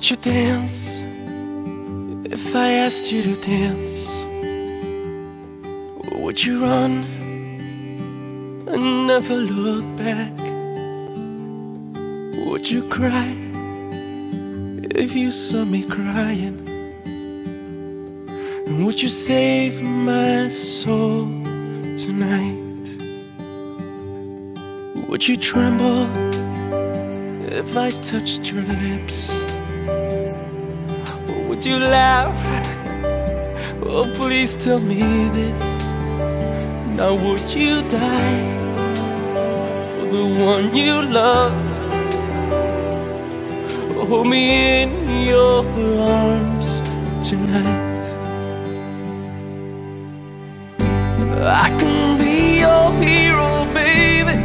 Would you dance if I asked you to dance? Would you run and never look back? Would you cry if you saw me crying? And would you save my soul tonight? Would you tremble if I touched your lips? Or would you laugh? Oh, please tell me this. Now would you die for the one you love? Hold me in your arms tonight. I can be your hero, baby.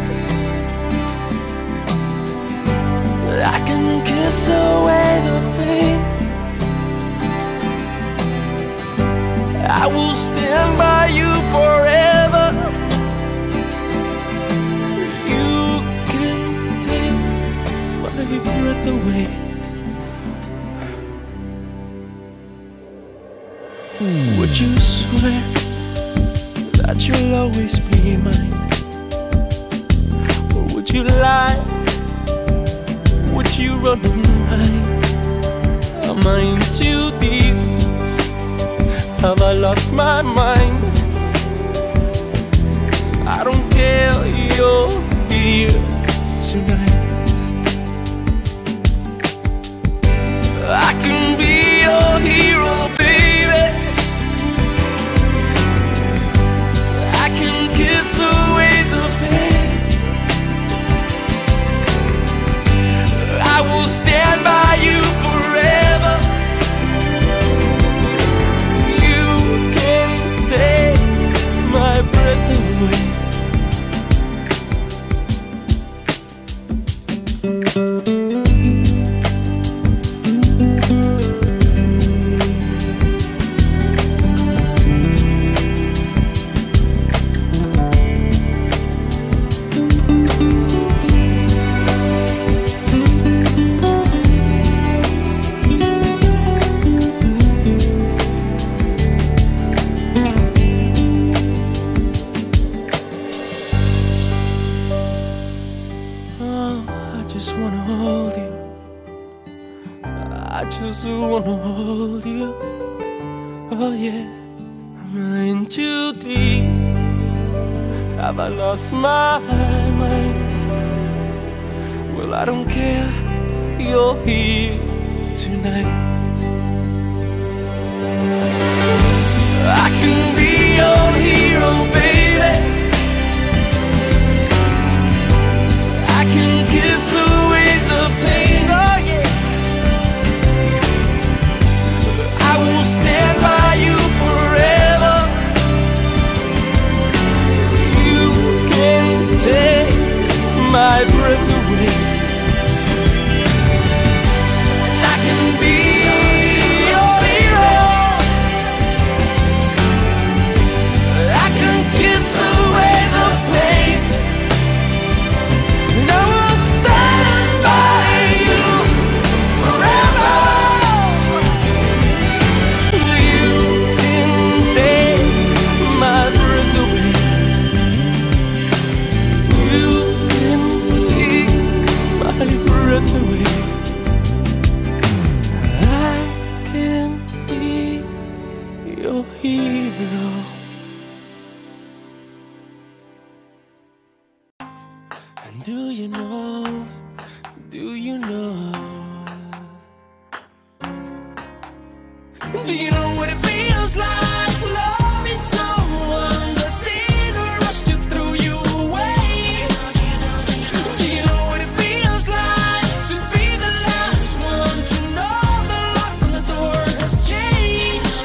I can kiss away the pain. I will stand by you forever. You can take my breath away. Would you swear that you'll always be mine? Or would you lie? Would you run and hide? Am I in too deep? Have I lost my mind? I don't care, you're here tonight. I can be your hero, baby. I can kiss away the pain. I will stand by you forever. You can take my breath away. I just wanna hold you. Oh yeah, am I in too deep? Have I lost my mind? Well, I don't care, you're here tonight. I can be your hero, baby. I can kiss away the pain, oh yeah. I will stand by you forever. You can take my breath away. And I can be your hero. I can kiss away the pain. And I will stand by you forever. You can take my breath away. You can take my breath away. I can be your hero. And do you know, do you know, do you know what it feels like loving someone that's in a rush to throw you away? Do you know what it feels like to be the last one to know the lock on the door has changed?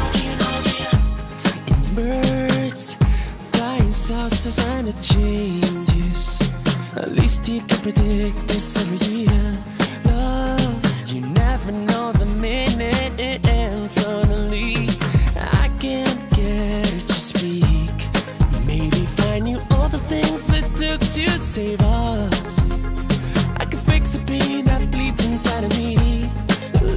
Birds flying south as and it changes. At least you can predict this every year. Love, you never know the minute it ends. Suddenly, I can't get her to speak. Maybe find you all the things it took to save us. I could fix the pain that bleeds inside of me.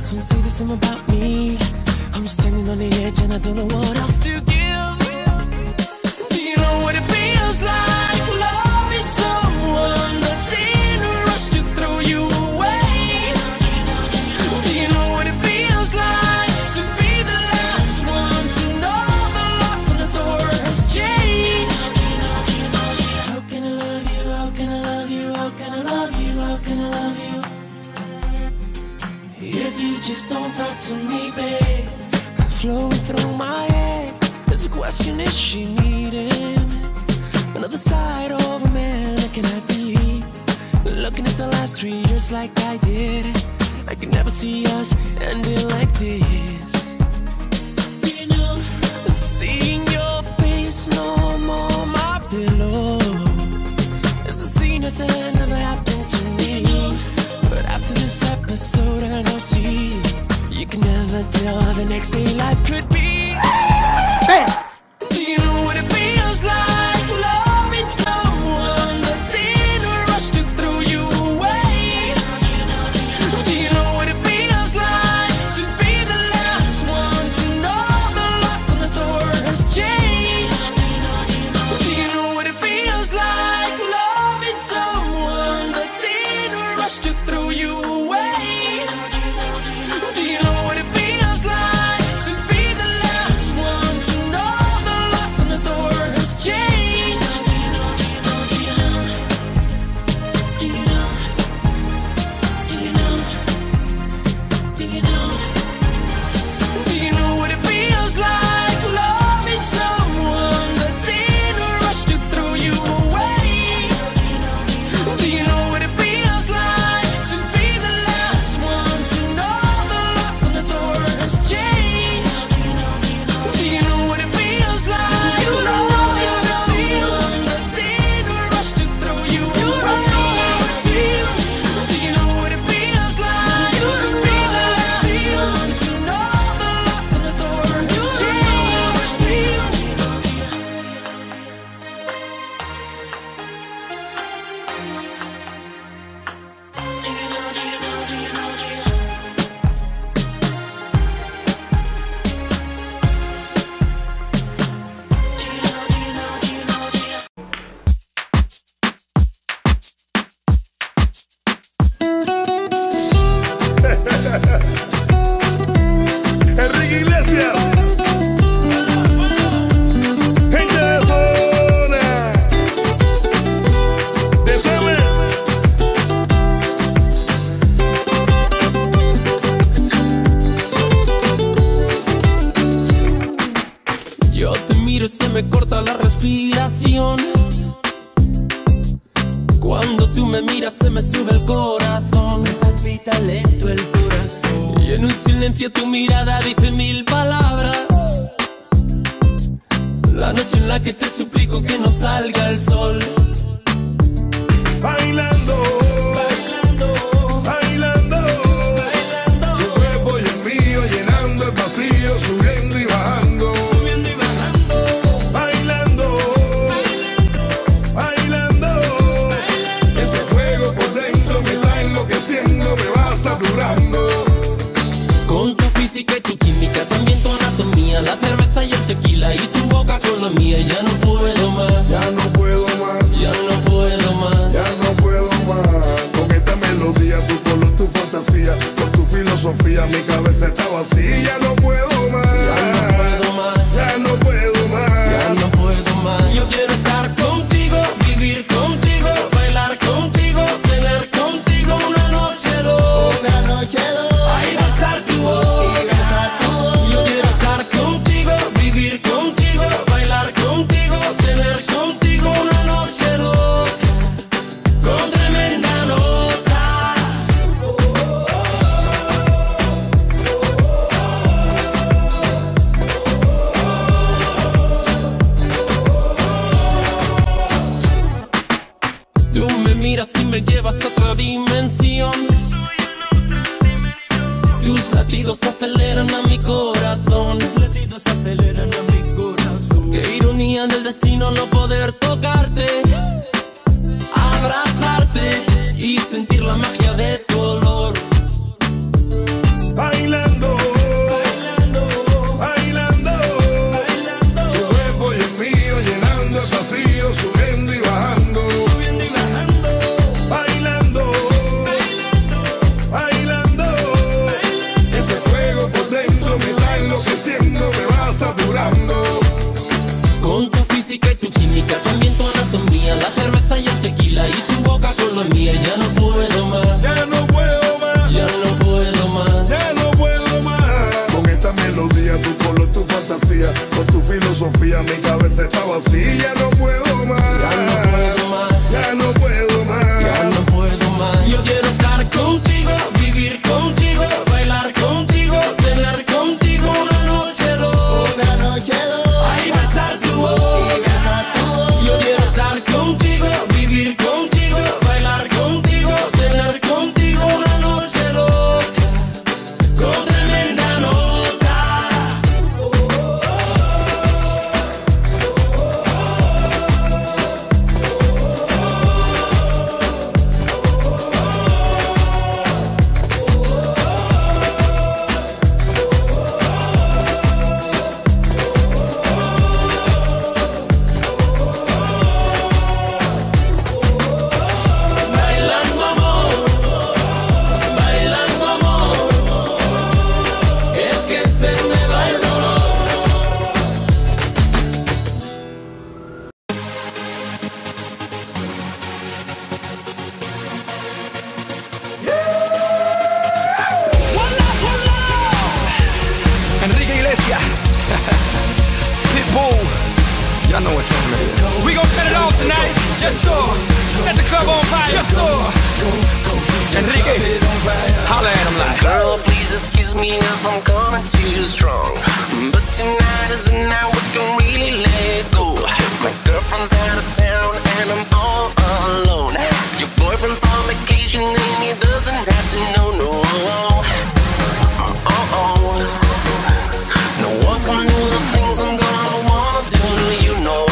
Don't say the same about me. I'm standing on the edge and I don't know what else to give. Do you know what it feels like? Loving someone that's in a rush to throw you away. Do you know what it feels like to be the last one to know the lock on the door has changed? How can I love you? How can I love you? How can I love you? How can I love you? If you just don't talk to me, babe. Flowing through my head, there's a question: is she needing another side of a man? Or can I be looking at the last 3 years like I did? I can never see us ending like this. You know, seeing your face no more my pillow. It's a scene that never happened to me. But after this episode I know, see, you can never tell how the next day life could be. Bam! Do you know what it feels like? Loving someone that's in a rush to throw you away. Do you know what it feels like to be the last one to know the lock on the door has changed? Do you know what it feels like? Loving someone that's in a rush to throw you away. Do you know what it feels like to be the last one to know the lock on the door has changed? Do you know? Do you know? Do you know? Do you know? Do you know what it feels like? Loving someone that's in a rush to throw you away. Do you know what it feels like to be the last one to know the lock on the door has changed? Do you know what it feels like? You know it's someone that's in a rush to throw you away. Do you know what it feels like to be the last one to know the lock on the door has changed? Do you know? Enrique Iglesias, gente de zona, de Semen. Yo te miro y se me corta la respiración. Cuando tú me miras se me sube el corazón. Me palpita lento el corazón. Y en un silencio tu mirada dice 1000 palabras. La noche en la que te suplico que no salga el sol. Bailando, bailando, bailando, bailando. Tu cuerpo y el mío llenando el vacío, subiendo y bajando, subiendo y bajando. Bailando, bailando, bailando, bailando. Ese fuego por dentro me está enloqueciendo, me va saturando. Con tu física y tu química, también tu anatomía, la cerveza y el tequila y tu boca con la mía. Ya no puedo más, Ya no puedo más, ya no puedo más. ya no puedo más. Con esta melodía, tu color, tu fantasía, con tu filosofía, mi cabeza está vacía. Ya no puedo más, Ya no puedo más, ya no puedo más. ya no puedo más. Yo quiero estar contigo, vivir contigo, bailar contigo, tener contigo una noche loca. Ay, besar tu boca. Yo quiero estar contigo, vivir contigo, bailar contigo, tener contigo una noche loca, con tremenda nota. Tú me miras y me llevas a otra dimensión. Tus latidos aceleran a mi corazón. Tus latidos aceleran a mi corazón. Qué ironía del destino no poder tocarte, abrazarte y sentir la magia de tu olor. Bailando, filosofía, mi cabeza está vacía. No puedo más, ya no puedo más, ya no puedo más, ya no puedo más. Yo quiero estar contigo, vivir contigo, bailar contigo, tener contigo una noche loca, ay, besar tu boca. Yo quiero estar contigo, vivir contigo, bailar contigo, tener contigo una noche loca, con tremenda nota. EnriqueIglesias, Pitbull, y'all know what time it is. We gon' set it off tonight, just so. Set the club on fire, just so. Enrique, holla at him like. Girl, please excuse me if I'm coming too strong, but tonight is the night we can really let go. My girlfriend's out of town and I'm all alone. Your boyfriend's on vacation and he doesn't have to know, no. No one can do the things I'm gonna wanna do, you know.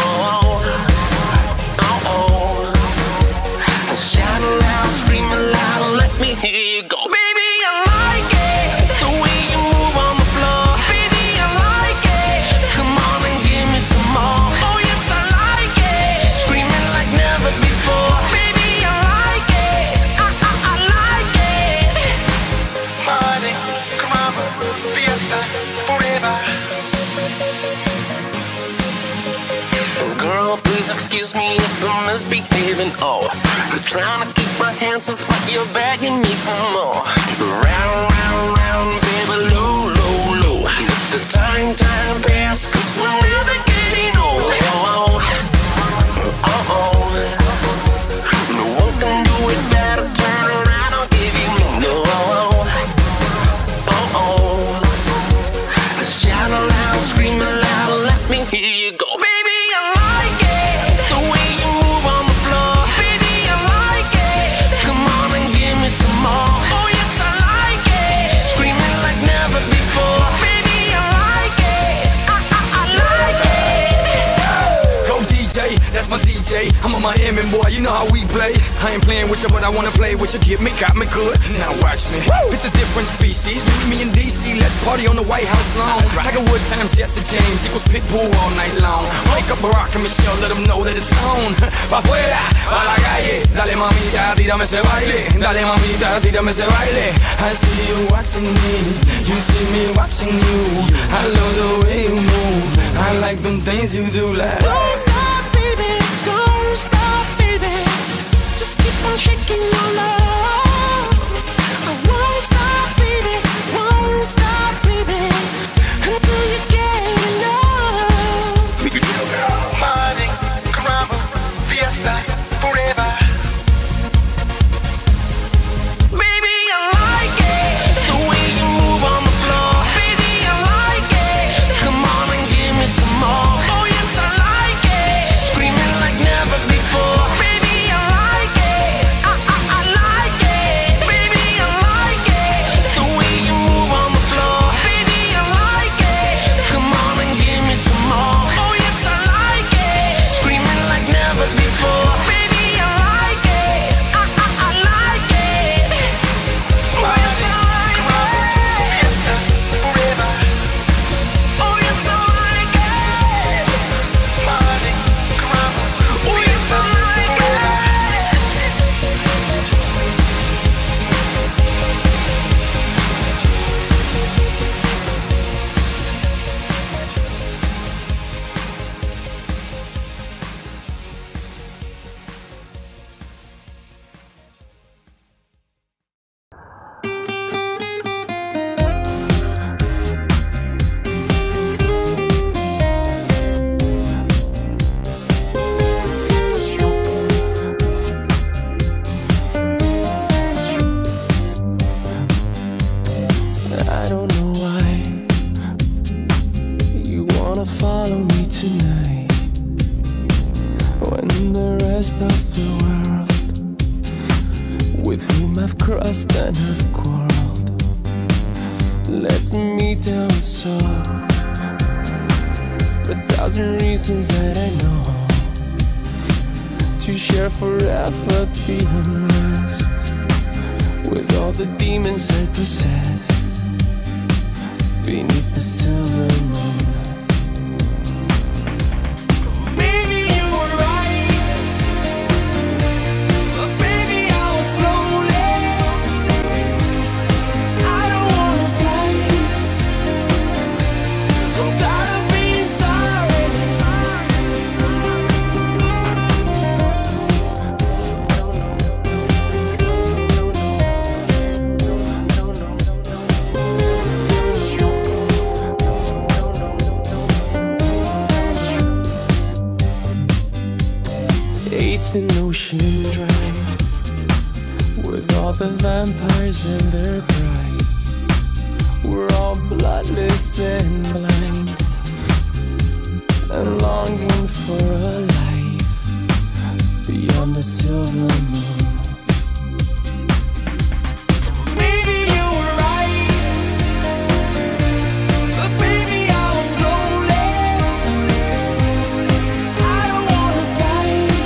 Shout loud, scream loud, let me hear you go. Baby, I like it, the way you move on the floor. Baby, I like it, come on and give me some more. Oh yes, I like it, screaming like never before. Baby, I like it, I like it. Party, club, fiesta, forever. Girl, please excuse me if I'm misbehaving. Oh, trying to keep my hands off, but you're begging me for more. Round, round, round, baby, low, low, low. Let the time pass, 'cause we're never getting old. No one can do it better. Turn around, I'll give you me. No. Shout loud, scream loud, let me hear you go. Baby, I like it, the way you move on the floor. Baby, I like it, come on and give me some more. Oh yes, I like it, screaming like never before. Baby, I like it, I like it. Go DJ, that's my DJ. I'm a Miami boy, you know how we play. I ain't playing with you, but I wanna play with you. Get me, got me good. Now watch me. It's a different species. Meet me in DC, let's party on the White House lawn. Tiger Woods times Jesse James equals Pitbull all night long. Wake up Barack and Michelle, let them know that it's on. Pa' afuera, pa' la calle. Dale mamita, tírame ese baile. Dale mamita, tírame ese baile. I see you watching me, you see me watching you. I love the way you move, I like them things you do like. Don't stop, baby, don't stop, baby. Just keep on shaking your love. I won't stop, baby, won't stop, baby, until you get enough. Party, club, fiesta, forever. Baby, I like it, the way you move on the floor. Baby, I like it, come on and give me some more. Oh yes, I like it, screaming like never before. Baby, I like it, I like follow me tonight when the rest of the world with whom I've crossed and have quarreled lets me down so. For 1,000 reasons that I know to share forever the unrest with all the demons I possess beneath the silver moon. Maybe you were right, but baby I was lonely. I don't wanna fight. I'm tired of being sorry. Eighth and Ocean Drive with all the vampires and their brides. We're all bloodless and blind and longing for a life beyond the silver moon. Maybe you were right, but baby I was lonely. I don't wanna fight.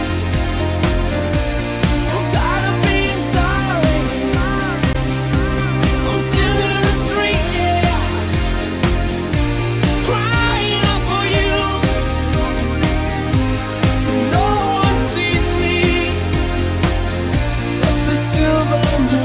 I'm tired of being sorry. I'm still in the street, yeah, crying out for you. No one sees me but the silver moon.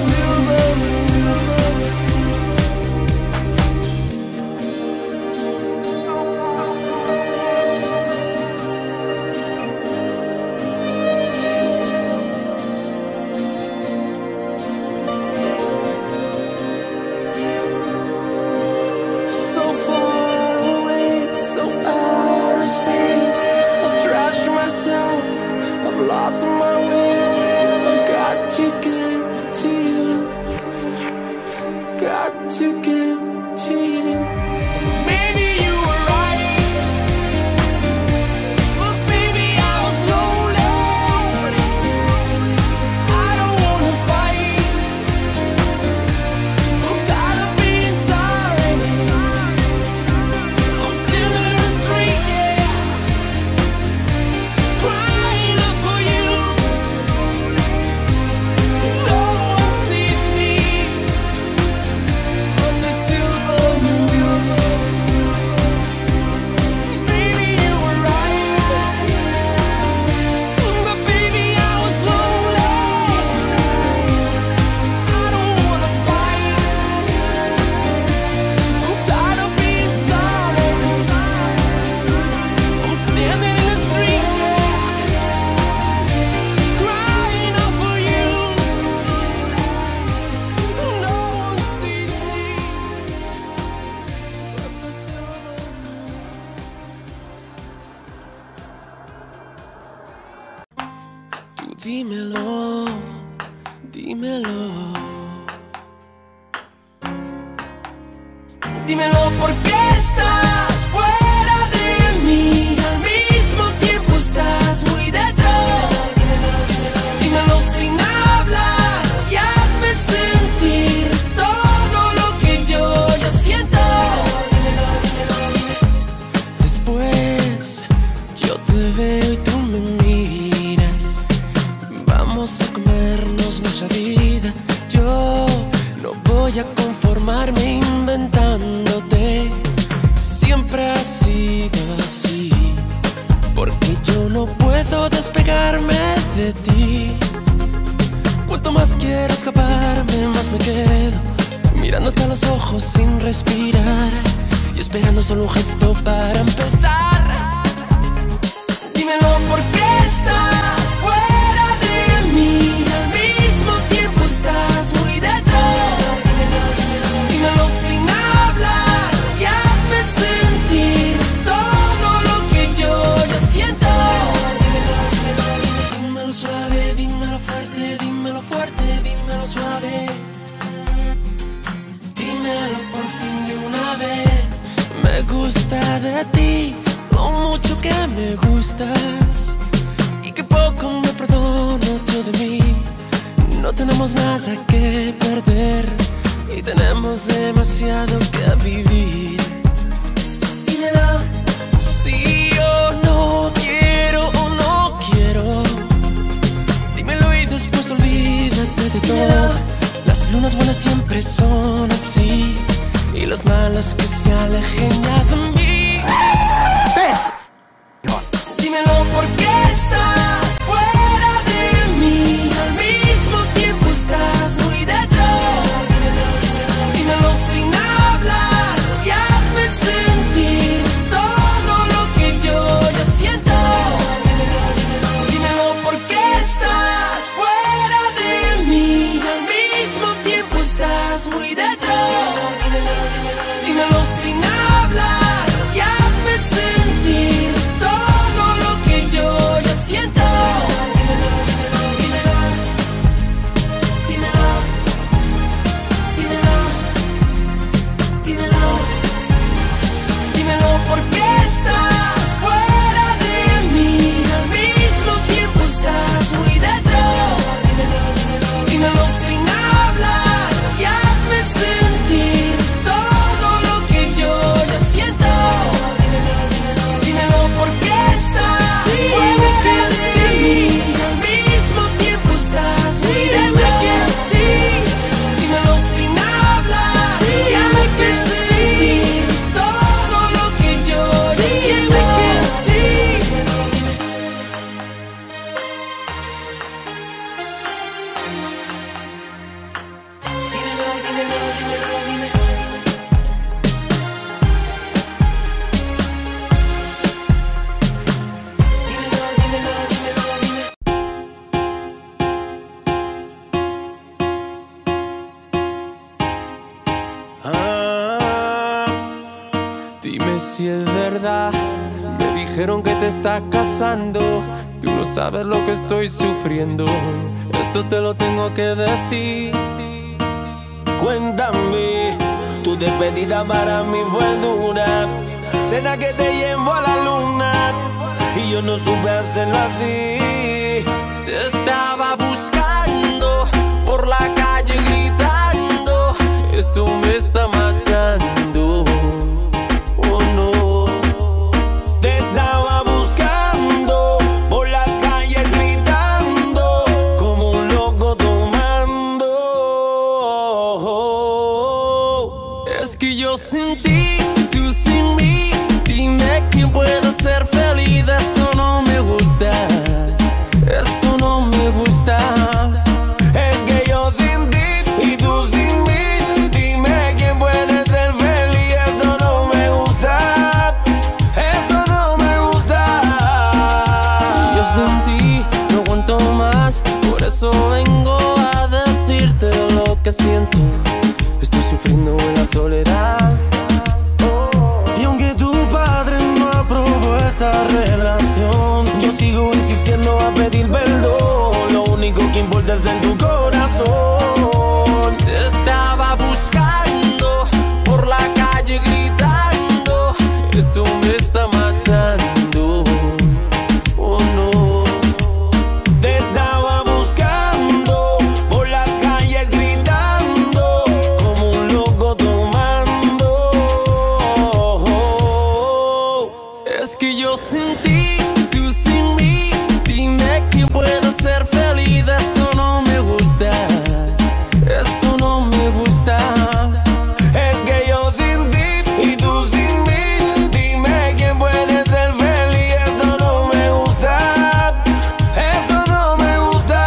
So far away, so out of space. I've trashed myself, I've lost my way. I've got to get to you, got to get to you. Maybe you were right, but baby I was lonely. I don't wanna fight. I'm tired of being sorry. I'm still in the street, yeah, crying out for you. No one sees me but the silver moon. Maybe you were right, but baby I was lonely. I don't wanna fight. I'm tired of being sorry. I'm standing in the street, crying out for you. No one sees me but the silver moon. Tú dímelo, dímelo. Dímelo por qué estás fuera de mí, al mismo tiempo estás muy detrás. Dímelo sin hablar y hazme sentir todo lo que yo ya siento. Después yo te veo y tú me miras. Vamos a comernos nuestra vida. Yo no voy a conformarme inventándote. Siempre ha sido así, porque yo no puedo despegarme de ti. Cuanto más quiero escaparme, más me quedo mirándote a los ojos sin respirar y esperando solo un gesto para empezar. Dímelo por qué estás fuera de mí, al mismo tiempo estás muy detrás. Dímelo sin hablar y hazme sentir todo lo que yo ya siento. Dímelo suave, dímelo fuerte, dímelo fuerte, dímelo suave. Dímelo por fin de una vez. Me gusta de ti lo que me gustas y que poco me perdono yo de mí. No tenemos nada que perder y tenemos demasiado que vivir. Dímelo. Si yo no quiero o no quiero, dímelo y después olvídate de todo. Las lunas buenas siempre son así y las malas que se alejen ya de mí. Dímelo porque estás fuera de mí, al mismo tiempo estás muy detrás. Dímelo sin hablar y hazme sentir todo lo que yo ya siento. Dímelo porque estás fuera de mí, al mismo tiempo estás muy detrás. Dímelo sin hablar y hazme sentir todo lo que yo ya siento. Dímelo, dímelo, dímelo, dímelo, dímelo porque estás fuera de mí, al mismo tiempo estás muy detrás. Dímelo sin hablar y hazme sentir todo lo que yo ya siento. Dímelo porque estás fuera de mí, al mismo tiempo estás muy detrás. Dímelo sin hablar y hazme sentir todo lo que yo ya siento. Dime si es verdad, me dijeron que te estás casando. Tú no sabes lo que estoy sufriendo, esto te lo tengo que decir. Cuéntame, tu despedida para mí fue dura. Cena que te llevo a la luna y yo no supe hacerlo así. Te estaba buscando por la calle gritando, esto me está matando. Oh no. Te estaba buscando por las calles gritando como un loco tomando. Es que yo sin ti, tú sin mí, dime quién puede ser feliz. Esto no me gusta, esto no me gusta. Es que yo sin ti y tú sin mí, dime quién puede ser feliz. Eso no me gusta, eso no me gusta. Yo sin ti no aguanto más, por eso vengo a decirte lo que siento. Estoy sufriendo en la soledad. Y aunque tu padre no aprobó esta relación, yo sigo insistiendo a pedir perdón. Lo único que importa está en tu corazón. Te estaba buscando por la calle gritando, esto me está matando. Oh no. Te estaba buscando por las calles gritando como un loco tomando. Es que yo sin ti, tú sin mí, dime quién puede ser feliz. Esto no me gusta, esto no me gusta. Es que yo sin ti y tú sin mí, dime quién puede ser feliz. Eso no me gusta, eso no me gusta.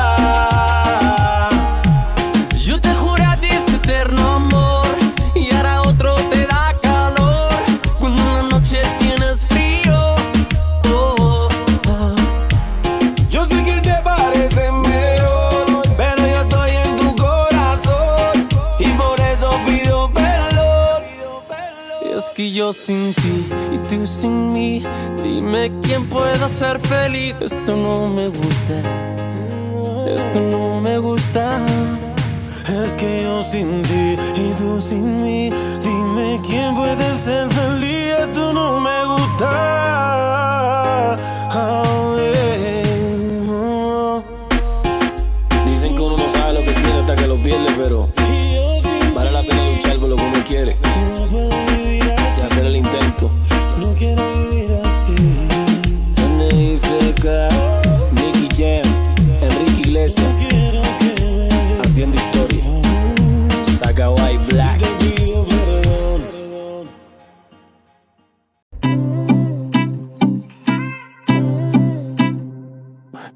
Yo te juré a ti ese eterno amor y ahora otro te da calor cuando en la noche tienes frío. Oh, oh. Yo sé que él te parece mejor, pero yo estoy en tu corazón y por eso pido perdón. Es que yo sin ti y tú sin mí, dime quién pueda ser feliz. Esto no me gusta, esto no me gusta. Es que yo sin ti y tú sin mí, dime quién puede ser feliz. Esto no me gusta.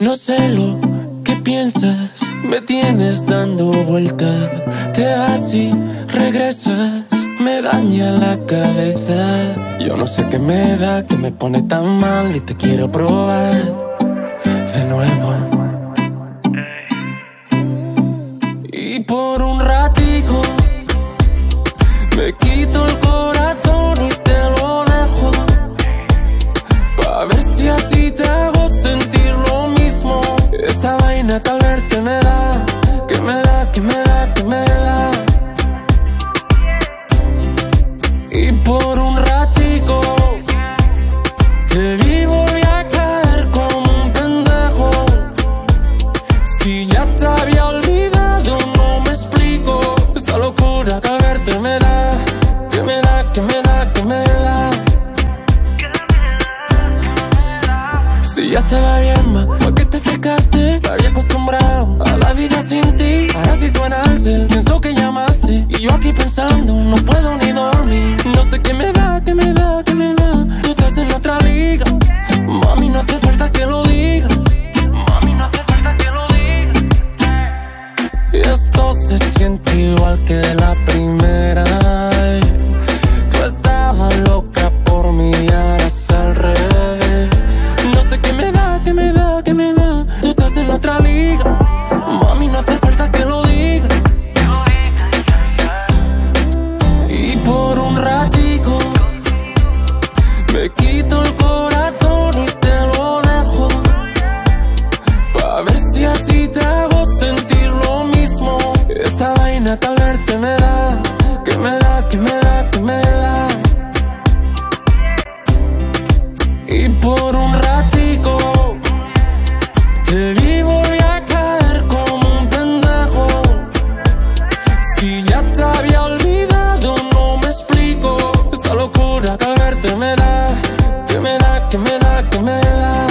No sé lo que piensas, me tienes dando vuelta. Te vas y regresas, me daña la cabeza. Yo no sé qué me da, que me pone tan mal y te quiero probar de nuevo. Y por un ratico me quito el corazón y te lo dejo, pa' ver si así te hago sentir lo mismo. Esta vaina que al verte me da, que me da, que me da, que me da. Y por un ratico te vi, volví a caer como un pendejo. Si ya te había olvidado, no me explico. Esta locura que al verte me da, que me da, que me da, que me da. Si ya estaba bien, ma, ¿por qué te fijaste? Me había acostumbrado a la vida sin ti. Ahora sí suena el cel, pienso que llamaste. Y yo aquí pensando, no puedo ni dormir. No sé qué me da, qué me da, qué me da. Tú estás en otra liga, mami, no hace falta que lo diga. Mami, no hace falta que lo diga. Y esto se siente igual que la primera. Tú estabas loca por mí y ahora es al revés. No sé qué me da, qué me da, qué me da. Tú estás en otra liga, mami, no hace falta que lo diga. Y por un ratico me quito el corazón y te lo dejo, pa' ver si así te hago sentir lo mismo. Esta vaina que al verte me da, que me da, que me da, que me da. Y por un ratico te vi, volví a caer como un pendejo. Si ya te había olvidado, no me explico. Esta locura que al verte me da, que me da, que me da, que me da.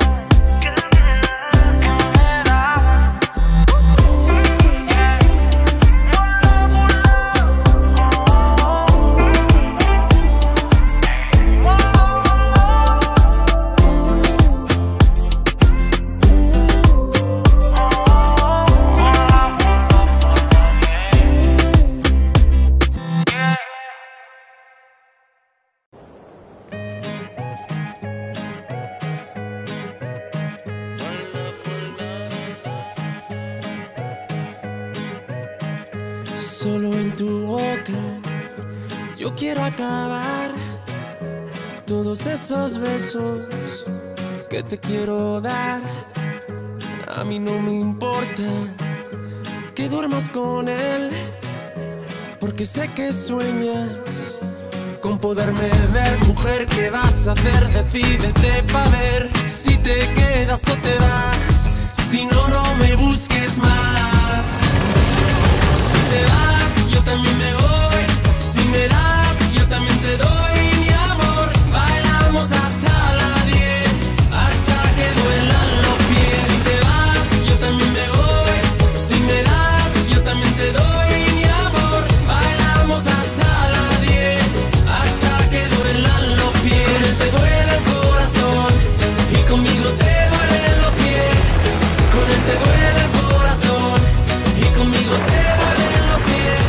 Solo en tu boca yo quiero acabar todos esos besos que te quiero dar. A mí no me importa que duermas con él, porque sé que sueñas con poderme ver. Mujer, ¿qué vas a hacer? Decídete pa' ver si te quedas o te vas. Si no, no me busques más. Si te vas, yo también me voy. Si me das, yo también te doy mi amor. Bailamos hasta las 10, hasta que duelan los pies. Si te vas, yo también me voy. Si me das, yo también te doy mi amor. Bailamos hasta las 10, hasta que duelan los pies. Con él te duele el corazón y conmigo te duelen los pies. Con él te duele el corazón y conmigo te duelen los pies.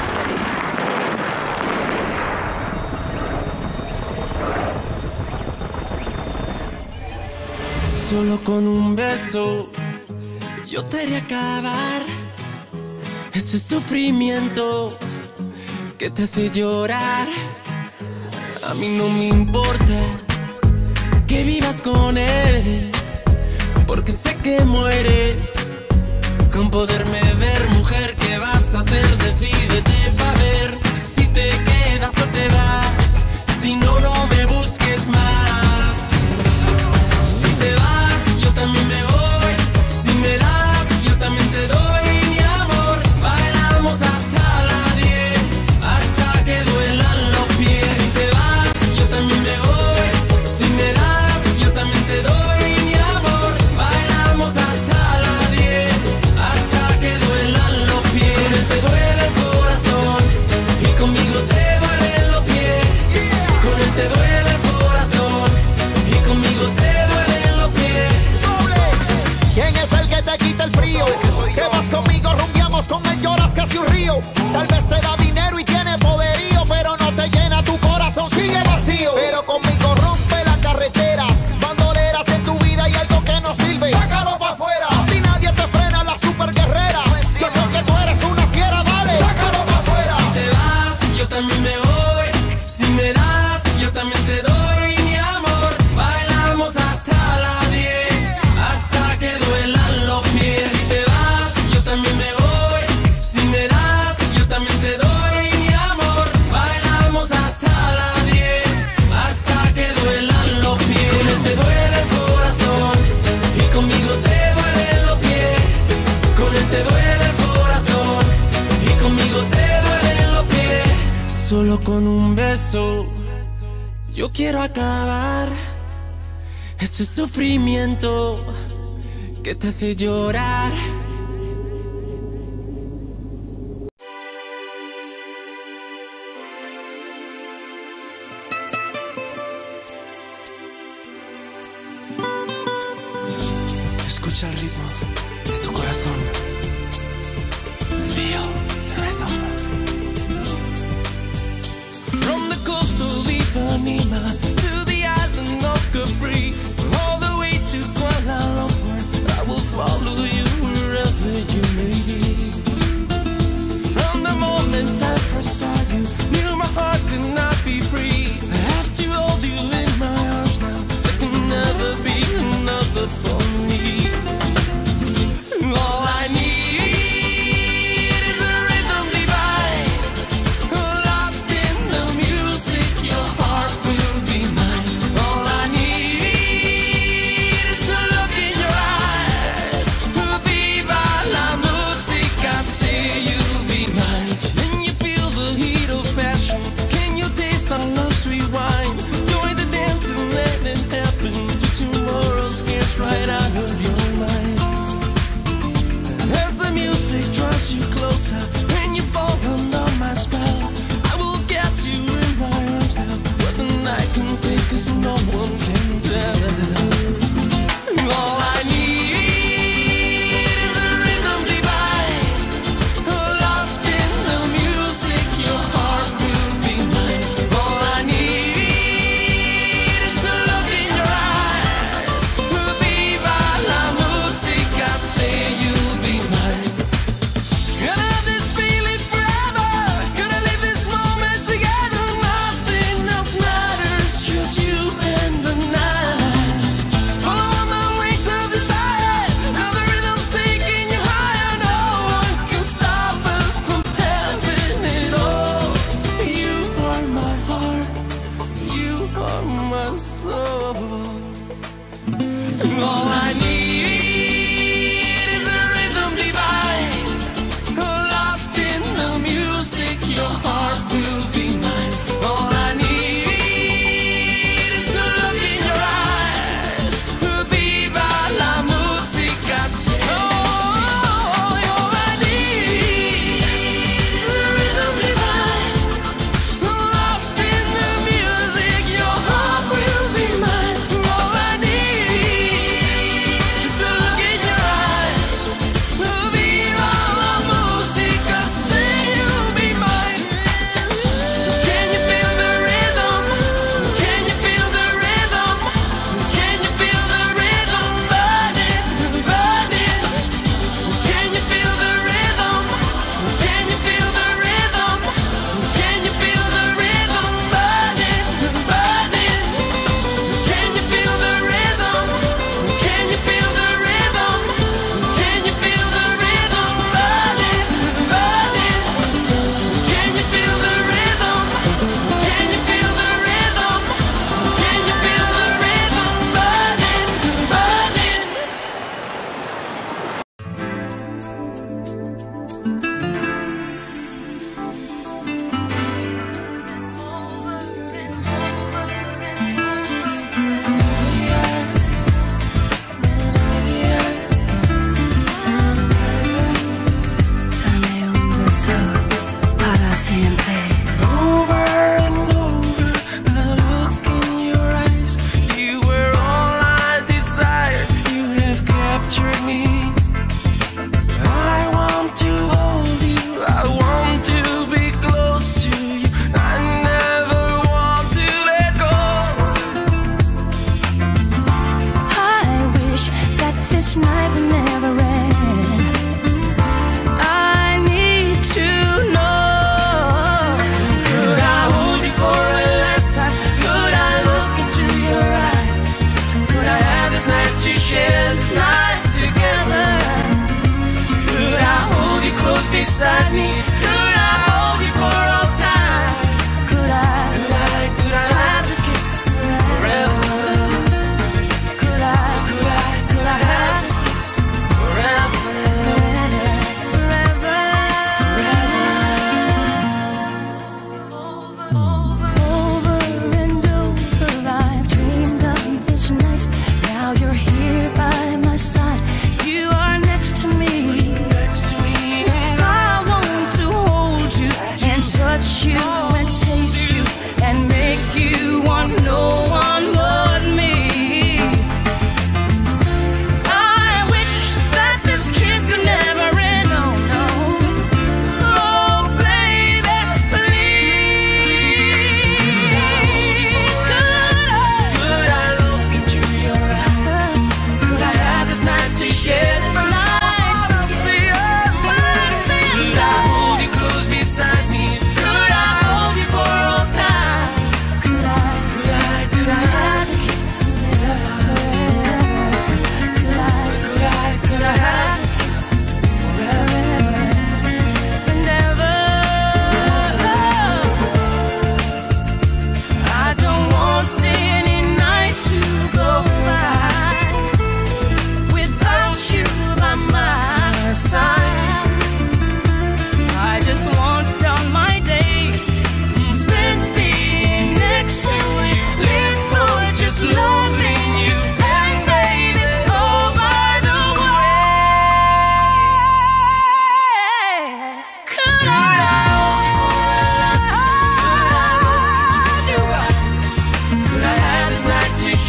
Solo con un beso yo te haré acabar ese sufrimiento que te hace llorar. A mí no me importa que vivas con él, porque sé que mueres con poderme ver. Mujer, ¿qué vas a hacer? Decídete pa' ver si te quedas o te vas. Si no, no me busques más. Si te vas, yo también me voy. Si me das, yo también te doy mi amor. Bailamos hasta las 10, hasta que duelan los pies. Si te vas, yo también me voy. Si me das, yo también te doy mi amor. Bailamos hasta las 10, hasta que duelan los pies. Con él te duele el corazón y conmigo te duelen los pies. Con él te duele el corazón con un beso. Yo quiero acabar ese sufrimiento que te hace llorar. Escucha el ritmo de tu corazón. Feel the rhythm. From the coast of Ipanema to the island of Capri, all the way to Kuala Lumpur, I will follow you wherever you may be. From the moment I first saw you, knew my heart could not be free. I have to hold you in my arms now. There can never be another for me. All I need is a rhythm divine, lost in the music, your heart will be mine. All I need is the look in your eyes, viva la musica, say you'll be mine. Can you feel the heat of passion? Can you taste our love sweet wine? Join the dance and let it happen. Tomorrow's scares right out of your mind. As the music draws you closer, when you fall under my spell, I will get you in my arms now. What the night can take us, no one can tell. All I need is a rhythm divine, lost in the music, your heart will be mine. All I need is the look in your eyes, viva la musica, say you'll be mine. Gonna have this feeling forever, gonna live this moment together. Nothing else matters, just you and the night. Follow the wings of desire, now the rhythm's taking you higher. No one can stop us from having it all. You are my heart, you are my soul. All I need is a rhythm divine, lost in the music, your heart will be mine. All I need is the look in your eyes, viva la musica, say. Oh, all I need is a rhythm divine, lost in the music, your heart will be mine. All I need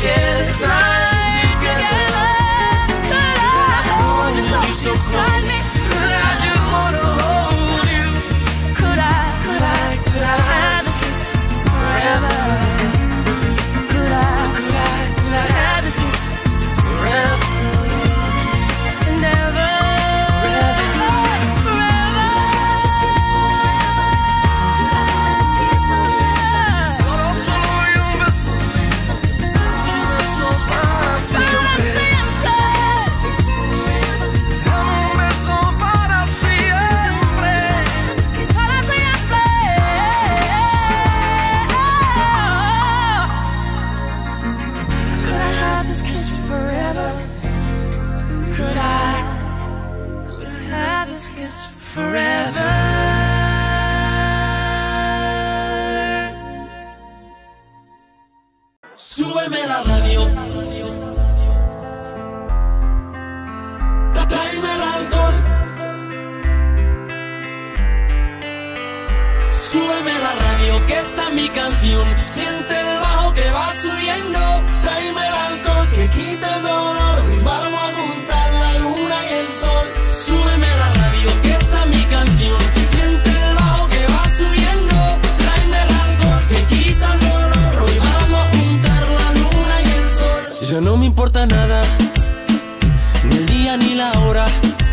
share this night together. Could I hold you close beside me? I just wanna hold you. Could I have this kiss forever? Could I have this kiss forever and ever? Súbeme la radio, tráeme el alcohol. Súbeme la radio, que está mi canción. Siente el bajo que va subiendo. Tráeme el alcohol que quita el dolor. Vamos a juntar la luna y el sol. Súbeme la radio, que está mi canción. Siente el bajo que va subiendo. Tráeme el alcohol que quita el dolor. Hoy vamos a juntar la luna y el sol. Ya no me importa nada, ni el día ni la hora.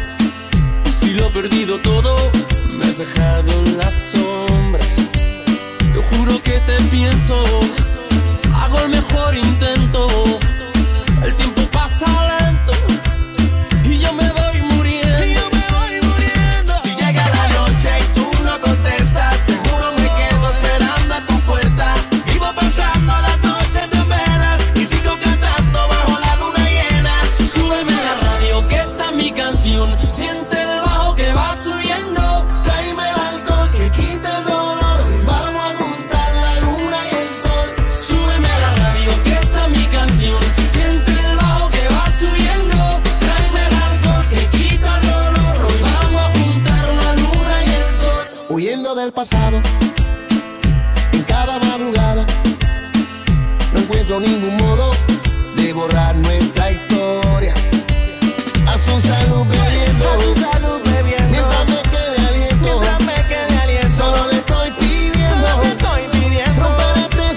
Si lo he perdido todo, me has dejado en las sombras. Te juro que te pienso, hago el mejor intento. El tiempo pasa lento y yo me voy muriendo. Si llega la noche y tú no contestas, seguro me quedo esperando a tu puerta. Vivo pasando las noches en velas y sigo cantando bajo la luna llena. Súbeme la radio, que está mi canción. Siente el bajo que va subiendo. Tráeme el alcohol que quita el dolor. Vamos a juntar la luna y el sol. Súbeme la radio, que está mi canción. Siente el bajo que va subiendo. Tráeme el alcohol que quita el dolor. Hoy vamos a juntar la luna y el sol. Huyendo del pasado, en cada madrugada, no encuentro ningún modo de borrar nuestra historia. A su salud bebiendo, mientras me quede aliento, solo le estoy pidiendo, romper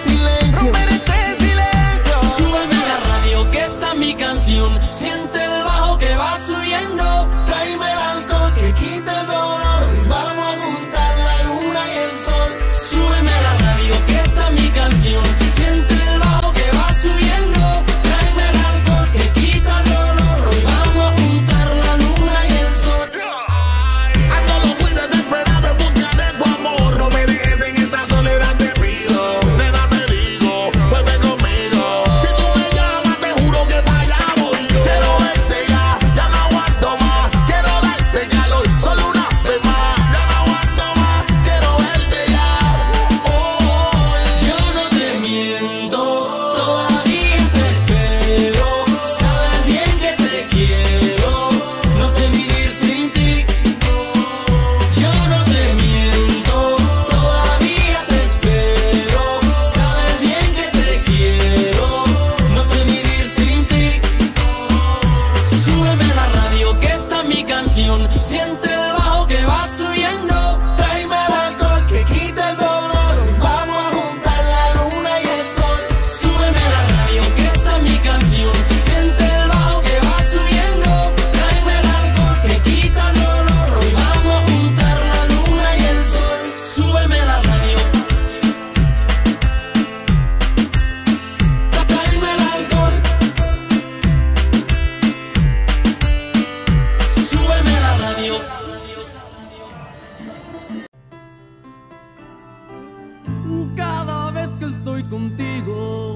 este silencio. Súbeme la radio, que está mi canción. Siente el bajo que va subiendo. Tráeme el alcohol que quita el dolor. Vamos a juntar la luna y el sol. Súbeme la radio, que está mi canción. Siente el bajo que va subiendo. Tráeme el alcohol que quita el dolor. Hoy vamos a juntar la luna y el sol. Ando loco y desesperado en busca de tu amor. No me dejes en esta soledad, te pido. Nena, te digo, vuelve conmigo. Si tú me llamas, te juro que para allá voy yo. Quiero verte ya, ya no aguanto más. Quiero darte calor, solo una vez más. Ya no aguanto más, quiero verte ya. Yo no te miento, todavía te espero. Sabes bien que te quiero, no sé vivir sin ti. Yo no te miento, todavía te espero. Sabes bien que te quiero, no sé vivir sin ti. Súbeme la radio, que está mi canción. Siente el bajo que va subiendo. Tráeme el alcohol que quita el dolor. Vamos a juntar la luna y el sol. Súbeme la radio, que está mi canción. Siente el bajo que va subiendo. Tráeme el alcohol que quita el dolor. Hoy vamos a juntar la luna y el sol. Súbeme la radio. Tráeme el alcohol. Súbeme la radio. Cada vez que estoy contigo,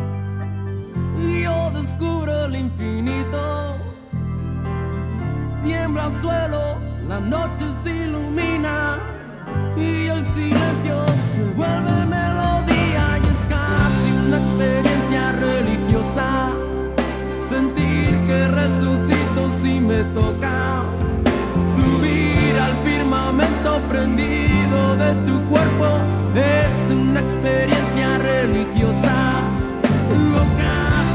yo descubro el infinito. Tiembla el suelo, la noche se ilumina y el silencio se vuelve melodía. Y es casi una experiencia religiosa sentir que resucito si me toca subir al firmamento prendido de tu cuerpo. Es una experiencia religiosa, casi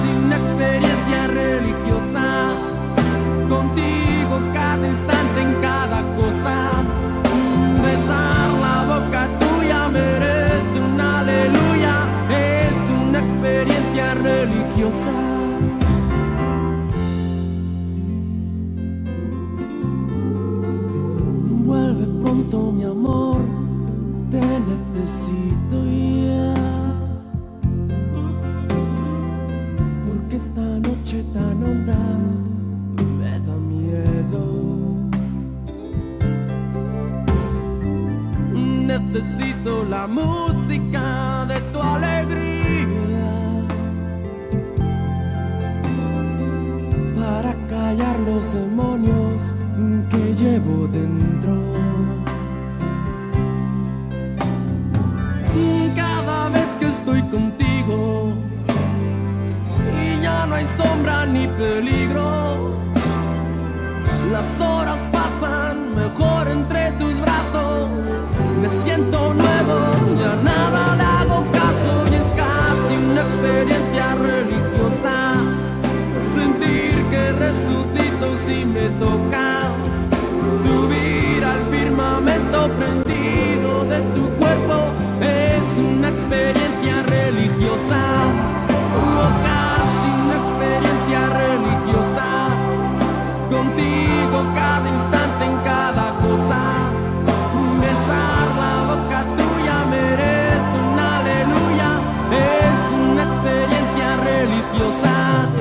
los demonios que llevo dentro. Cada vez que estoy contigo y ya no hay sombra ni peligro, las horas pasan mejor entre tus brazos. Me siento nuevo, ya nada le hago caso y es casi una experiencia religiosa. Sentir que resucito si me tocas, subir al firmamento prendido de tu cuerpo es una experiencia religiosa, o casi una experiencia religiosa. Contigo cada instante en cada cosa, besar la boca tuya merece un aleluya, es una experiencia religiosa.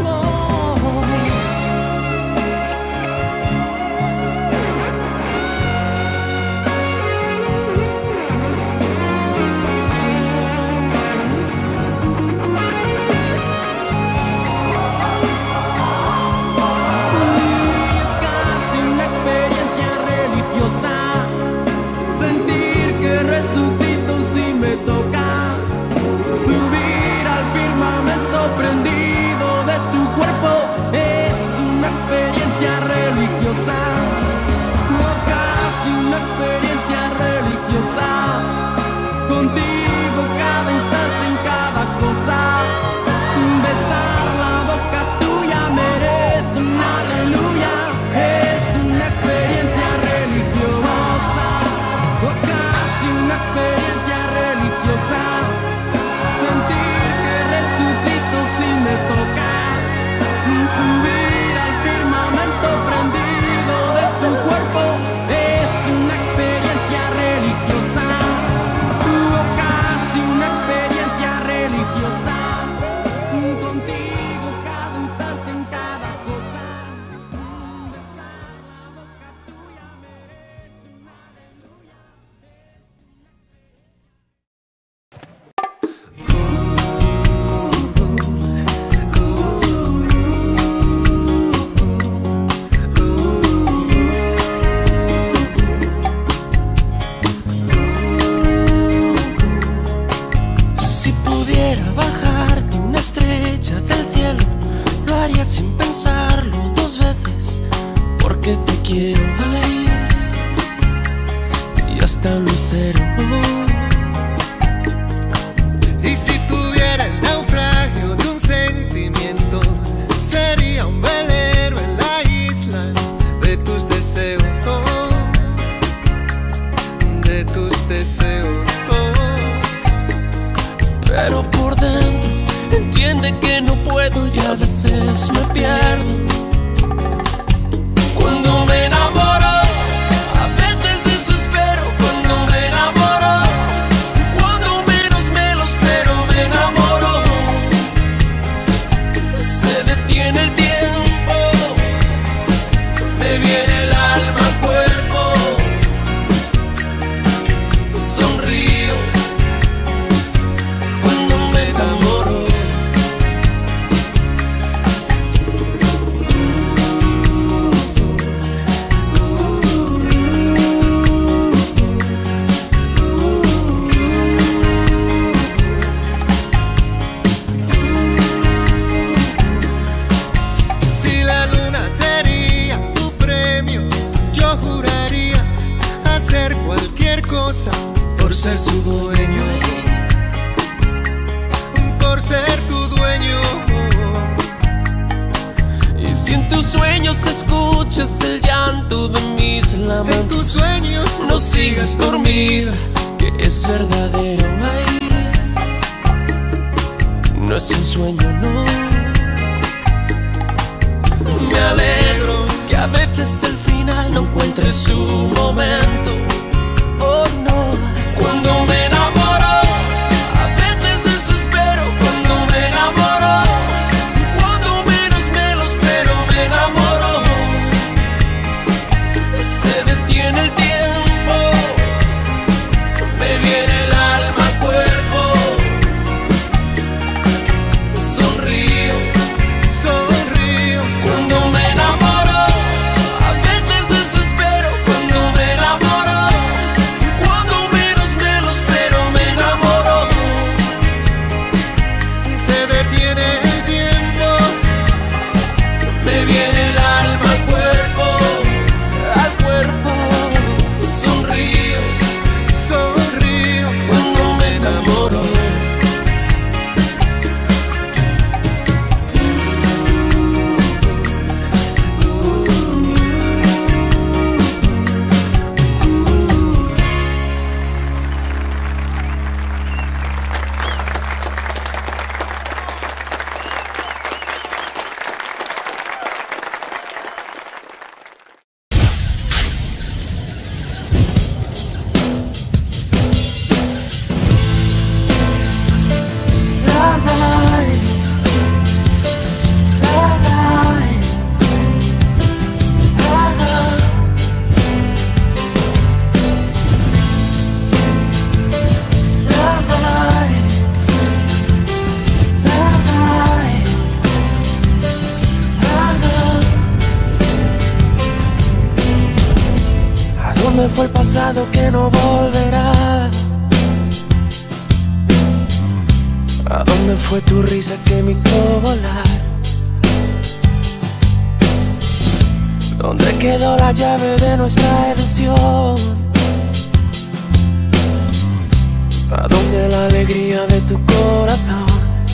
Sentir que resucito si me toca, subir al firmamento prendido de tu cuerpo es una experiencia religiosa, o casi una experiencia religiosa. Contigo cada instante en cada cosa, besar la boca tuya merece un aleluya, es una experiencia religiosa, o casi una experiencia religiosa. Sentir que resucito si me tocas, subir al firmamento prendido de tu cuerpo es una experiencia religiosa, o casi una experiencia religiosa. Contigo cada instante en cada cosa, besar la boca tuya merece un aleluya. Si pudiera bajarte una estrella del cielo, lo haría sin pensarlo dos veces, porque te quiero, ay, y hasta un lucero. Y si tuviera el naufragio de un sentimiento, sería un velero en la isla de tus deseos, oh, de tus deseos, Pero por dentro entiende que no puedo y a veces me pierdo. Cuando me enamoro, a veces desespero. Cuando me enamoro, cuando menos me lo espero, me enamoro. Se detiene el tiempo, me viene el alma al cuerpo. Sonrío cuando me enamoro. Si la luna sería tu premio, yo juraría hacer cualquier cosa por ser su dueño, por ser tu dueño. Y si en tus sueños escuchas el llanto de mis lamentos, En tus sueños no sigas dormida, que es verdadero, ay, no es un sueño, no. Me alegro que a veces el final no encuentre su momento, oh no. Cuando me enamoro, a veces desespero. Cuando me enamoro, cuando menos me lo espero, me enamoro. Se detiene el tiempo, me viene el alma al cuerpo. Sonrío, sonrío cuando me enamoro. dónde fue el pasado que no volverá? ¿A dónde fue tu risa que me hizo volar? ¿Dónde quedó la llave de nuestra ilusión? ¿A dónde la alegría de tu corazón?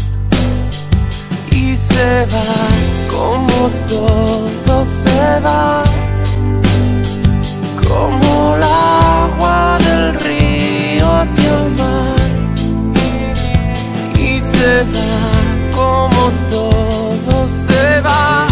Y se va como todo se va, como el agua del río hacia el mar. Y se va como todo se va.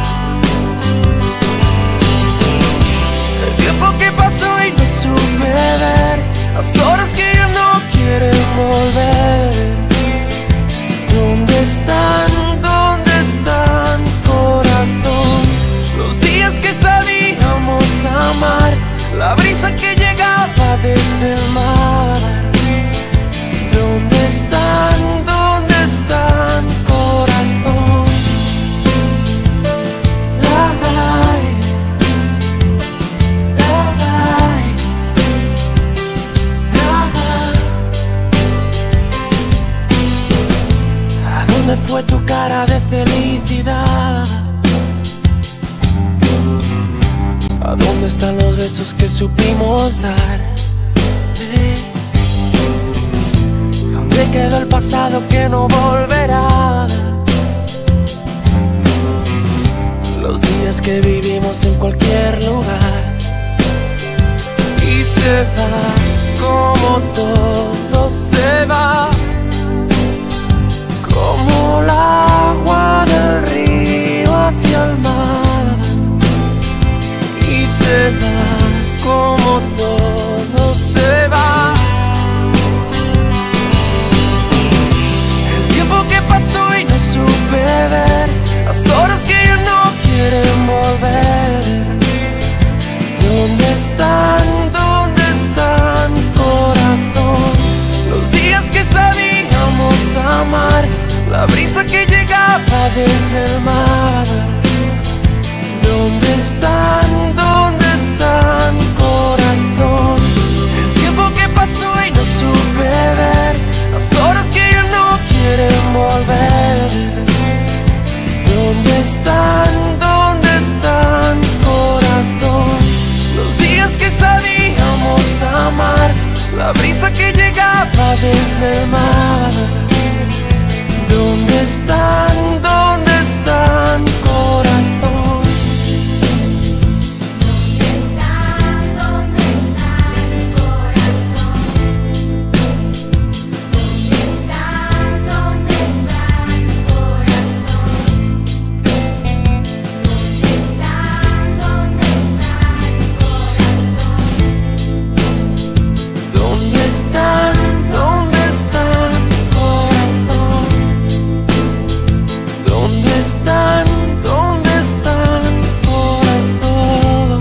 El tiempo que pasó y no supe ver, las horas que ya no quieren volver. ¿Dónde están? ¿Dónde están, corazón? Los días que sabíamos amar, la brisa que llegaba desde el mar. ¿Dónde están? ¿Dónde están, corazón? ¿A dónde fue tu cara de felicidad? ¿A dónde están los besos que supimos dar? ¿Dónde quedó el pasado que no volverá? Los días que vivimos en cualquier lugar. Y se va como todo se va, como el agua del río hacia el mar. Y se va como todo se va. El tiempo que pasó y no supe ver, las horas que ya no quieren volver. ¿Dónde están? ¿Dónde están, corazón? Los días que sabíamos amar, la brisa que llegaba desde el mar. ¿Dónde están? ¿Dónde están, corazón? El tiempo que pasó y no supe ver, las horas que ya no quieren volver. ¿Dónde están? ¿Dónde están, corazón? Los días que sabíamos amar, la brisa que llegaba desde el mar. ¿Dónde están? ¿Dónde están, corazón? ¿Dónde están? ¿Dónde están, corazón? ¿Dónde están? ¿Dónde están, corazón? ¿Dónde están? ¿Dónde están, corazón? ¿Dónde están? ¿Dónde están, corazón? ¿Dónde están? ¿Dónde están, corazón?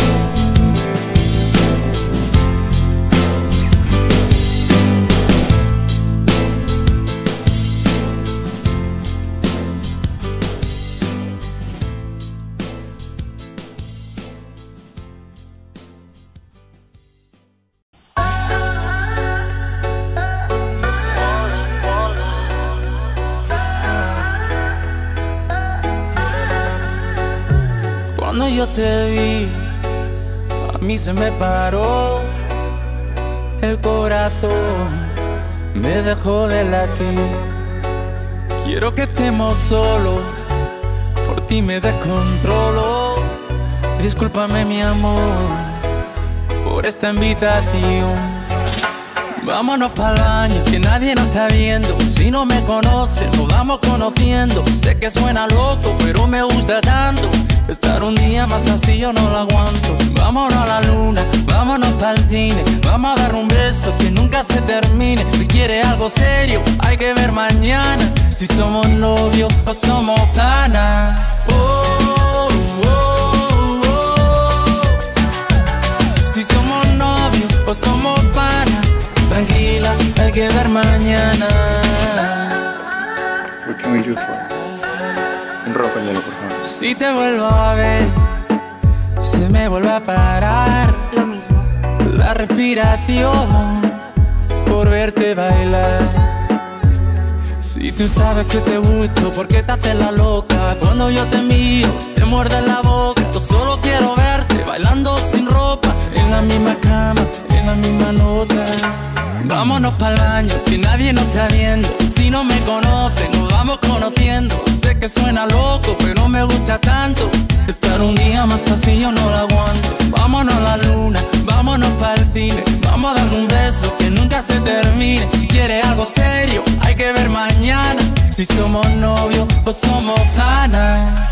Cuando yo te vi, a mí se me paró el corazón, me dejó de latir. Quiero que estemos solos, por ti me descontrolo. Discúlpame mi amor, por esta invitación. Vámonos pa'l baño, que nadie nos está viendo. Si no me conoces, nos vamos conociendo. Sé que suena loco, pero me gusta tanto. Estar un día más así yo no lo aguanto. Vámonos a la luna, vámonos pa'l cine. Vamos a dar un beso que nunca se termine. Si quieres algo serio, hay que ver mañana si somos novios o somos panas. Si somos novios o somos panas. Tranquila, hay que ver mañana. What can we do for you? Enrópamelo, por favor. Si te vuelvo a ver, se me vuelve a parar. Lo mismo. la respiración por verte bailar. Si tú sabes que te gusto, ¿por qué te haces la loca? Cuando yo te miro, te muerde la boca. Yo solo quiero verte bailando sin ropa, en la misma cama, en la misma nota. Vámonos pa'l baño, que nadie nos está viendo. Si no me conoce, nos vamos conociendo. Sé que suena loco, pero me gusta tanto. Estar un día más así yo no lo aguanto. Vámonos a la luna, vámonos pa'l cine. Vamos a dar un beso que nunca se termine. Si quieres algo serio, hay que ver mañana. Si somos novios o somos panas.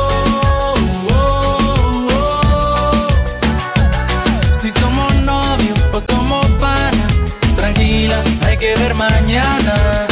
Si somos novios o somos panas. Tranquila, hay que ver mañana.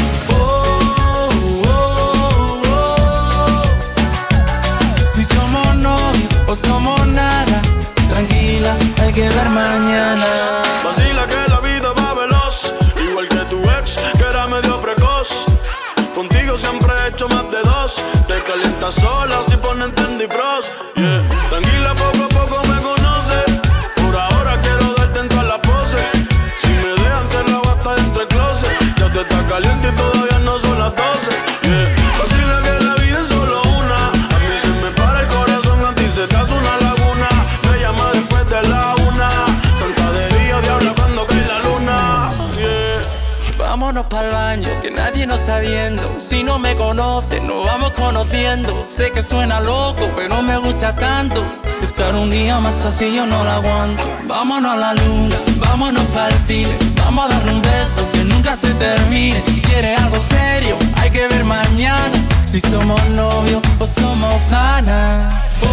Si somos novios o somos nada. Tranquila, hay que ver mañana. Vacila que la vida va veloz, igual que tu ex, que era medio precoz. Contigo siempre he hecho más de dos. Te calientas sola si ponen Tendy Frost, yeah. Tranquila, poco a poco me conoces. Por ahora quiero darte en todas las poses. Si me dejan te la basta dentro del closet. Ya tú estás caliente y todavía no son las 12, yeah. Vacila que la vida es solo una. A mí se me para el corazón, a ti se te hace una laguna. Me llama después de la 1. Santa de día, diabla cuando cae la luna, yeah. Vámonos pa'l baño, que nadie nos está viendo. Si no me conoces, nos vamos conociendo. Sé que suena loco, pero me gusta tanto. Estar un día más así yo no lo aguanto. Vámonos a la luna, vámonos pa'l cine. Vamos a darle un beso que nunca se termine. Si quieres algo serio, hay que ver mañana. Si somos novios o somos panas.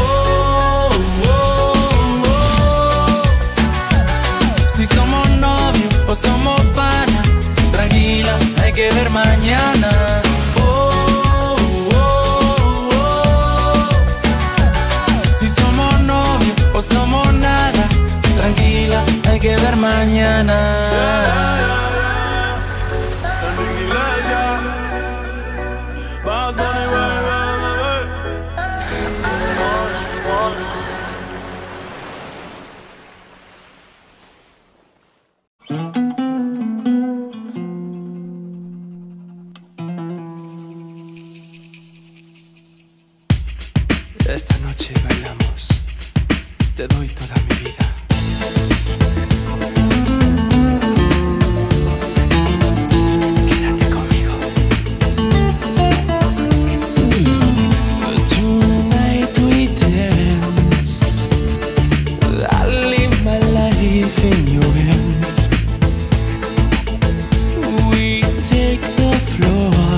Si somos novios o somos panas. Tranquila, hay que ver mañana. Si somos novios o somos nada. Tranquila, hay que ver mañana. EnriqueIglesias, Bad Bunny, Esta noche bailamos, te doy toda mi vida. Quédate conmigo. Tonight we dance. I live my life in your hands. We take the floor.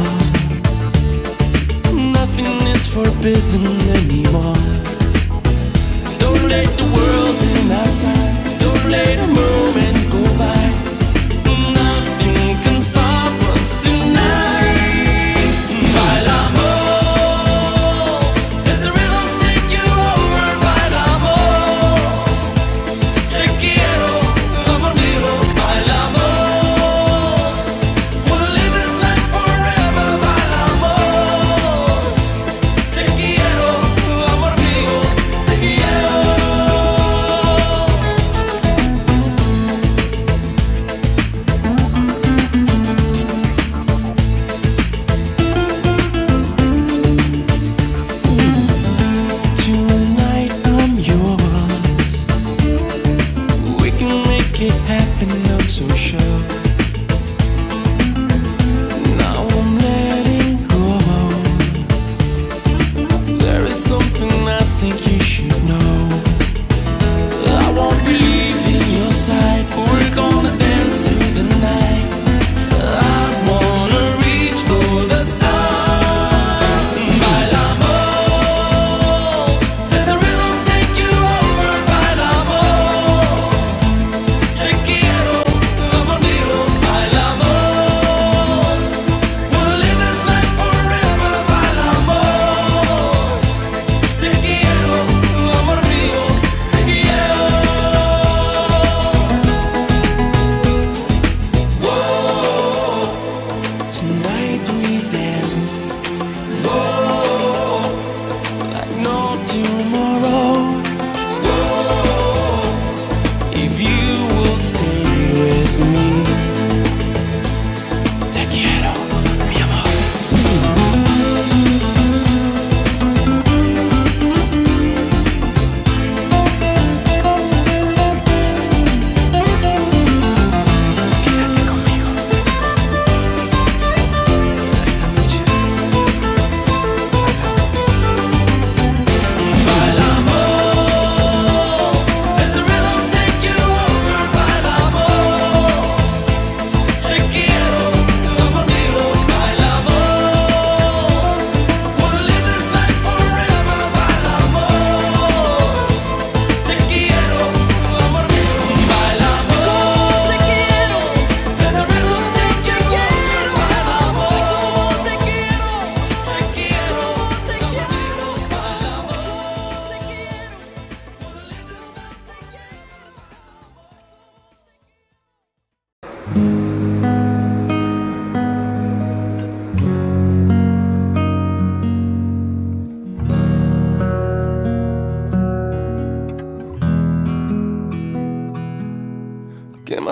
Nothing is forbidden anymore. Don't let the world in outside. Don't let a moment go by. Nothing can stop us tonight. Bailamos, let the rhythm take you over. Bailamos, te quiero, amor mío. Bailamos, wanna live this night forever. Bailamos, te quiero, amor mío, te quiero.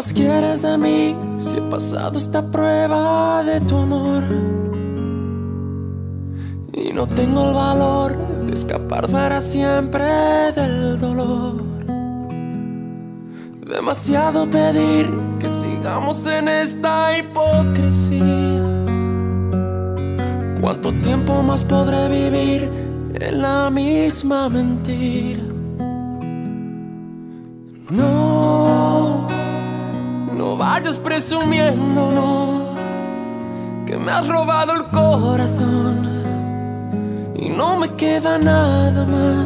más quieres de mí si he pasado esta prueba de tu amor? Y no tengo el valor de escapar para siempre del dolor. Demasiado pedir que sigamos en esta hipocresía. ¿Cuánto tiempo más podré vivir en la misma mentira? No, no vayas presumiendo, no, que me has robado el corazón y no me queda nada más.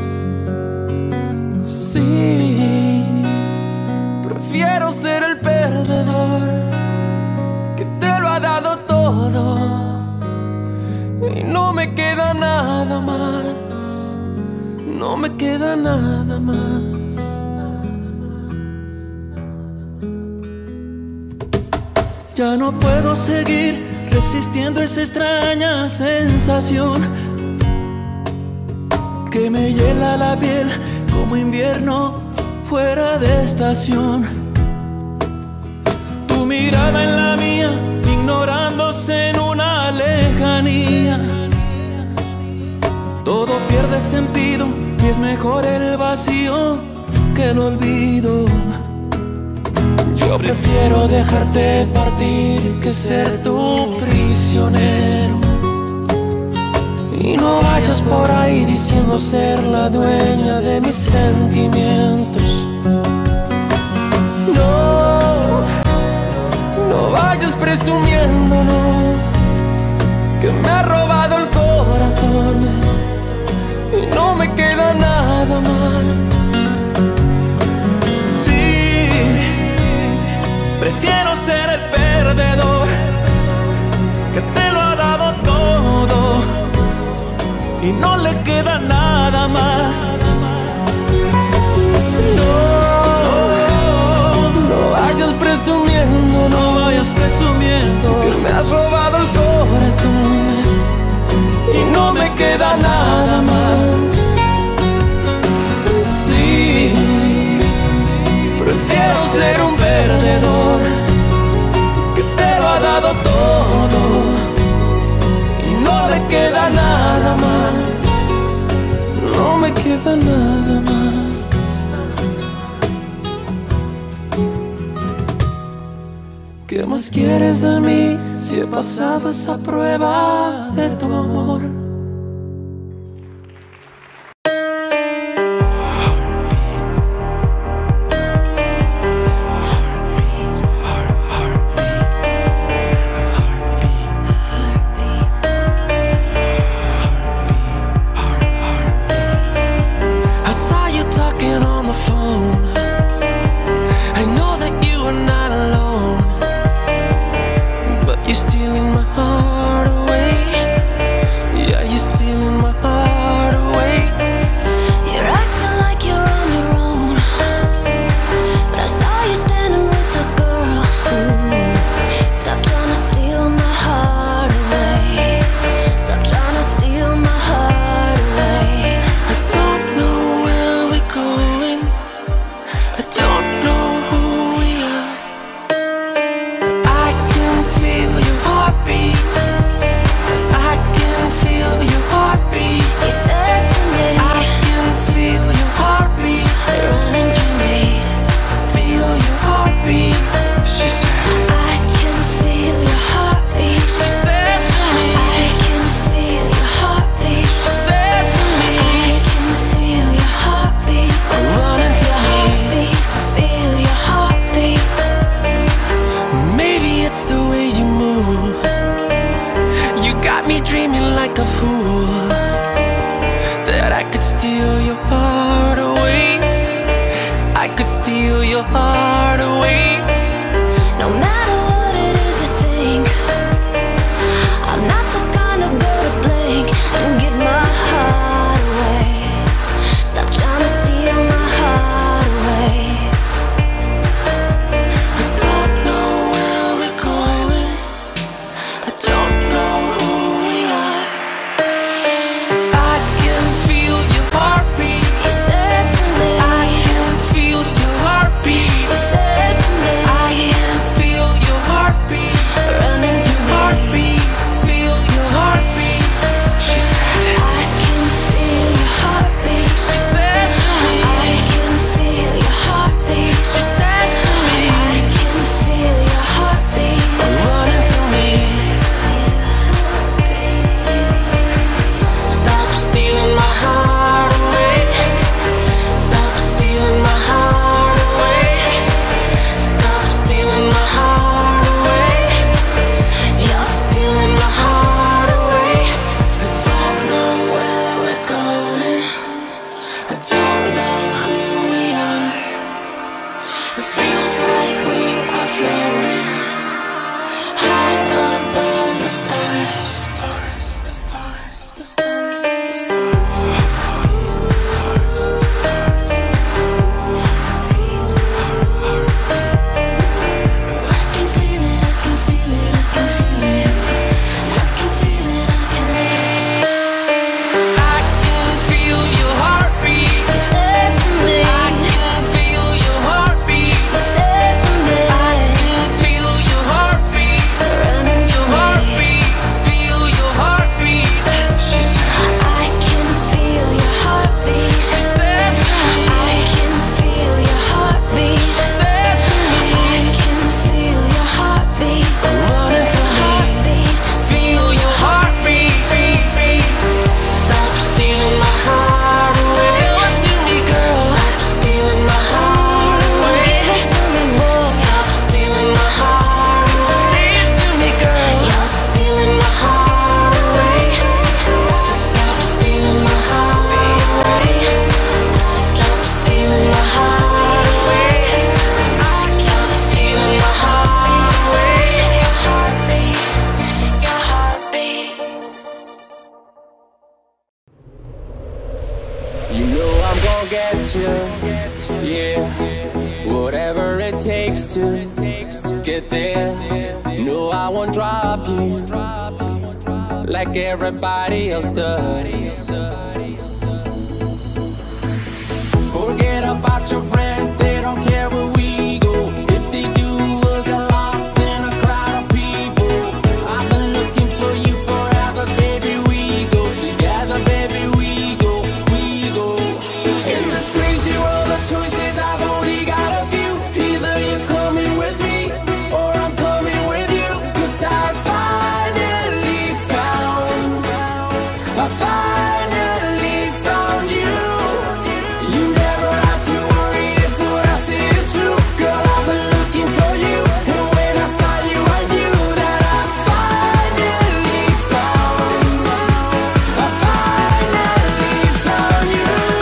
Sí, prefiero ser el perdedor que te lo ha dado todo y no me queda nada más. No me queda nada más. Ya no puedo seguir resistiendo esa extraña sensación que me hiela la piel como invierno fuera de estación. Tu mirada en la mía, ignorándose en una lejanía. Todo pierde sentido y es mejor el vacío que el olvido. Yo prefiero dejarte partir que ser tu prisionero. Y no vayas por ahí diciendo ser la dueña de mis sentimientos. No, no vayas presumiendo, no, que me ha robado el corazón y no me queda nada más. Prefiero ser el perdedor que te lo ha dado todo y no le queda nada más. No vayas presumiendo, no vayas presumiendo que me has robado el corazón y no me queda nada más. Sí, prefiero ser un perdedor que te lo ha dado todo y no le queda nada más. No me queda nada más. ¿Qué más quieres de mí si he pasado esa prueba de tu amor? Steal your heart away. No matter what it is you think, I'm not the kind to go to blank and give my heart away. Stop trying to steal my heart away. I don't know where we're going, I don't know who we are. I can feel your heartbeat, he said to me. I can feel your heartbeat, he said to me. You know I'm gonna get you, yeah. Whatever it takes to get there. No, I won't drop you like everybody else does. Forget about your friends, they don't care where we go. If they do, we'll get lost in a crowd of people. I've been looking for you forever, baby. We go together, baby. We go. In this crazy world of choices, I've only got a few. Either you're coming with me or I'm coming with you. 'Cause I finally found you. You never have to worry if what I say is true. Girl, I've been looking for you, and when I saw you, I knew that I finally found you.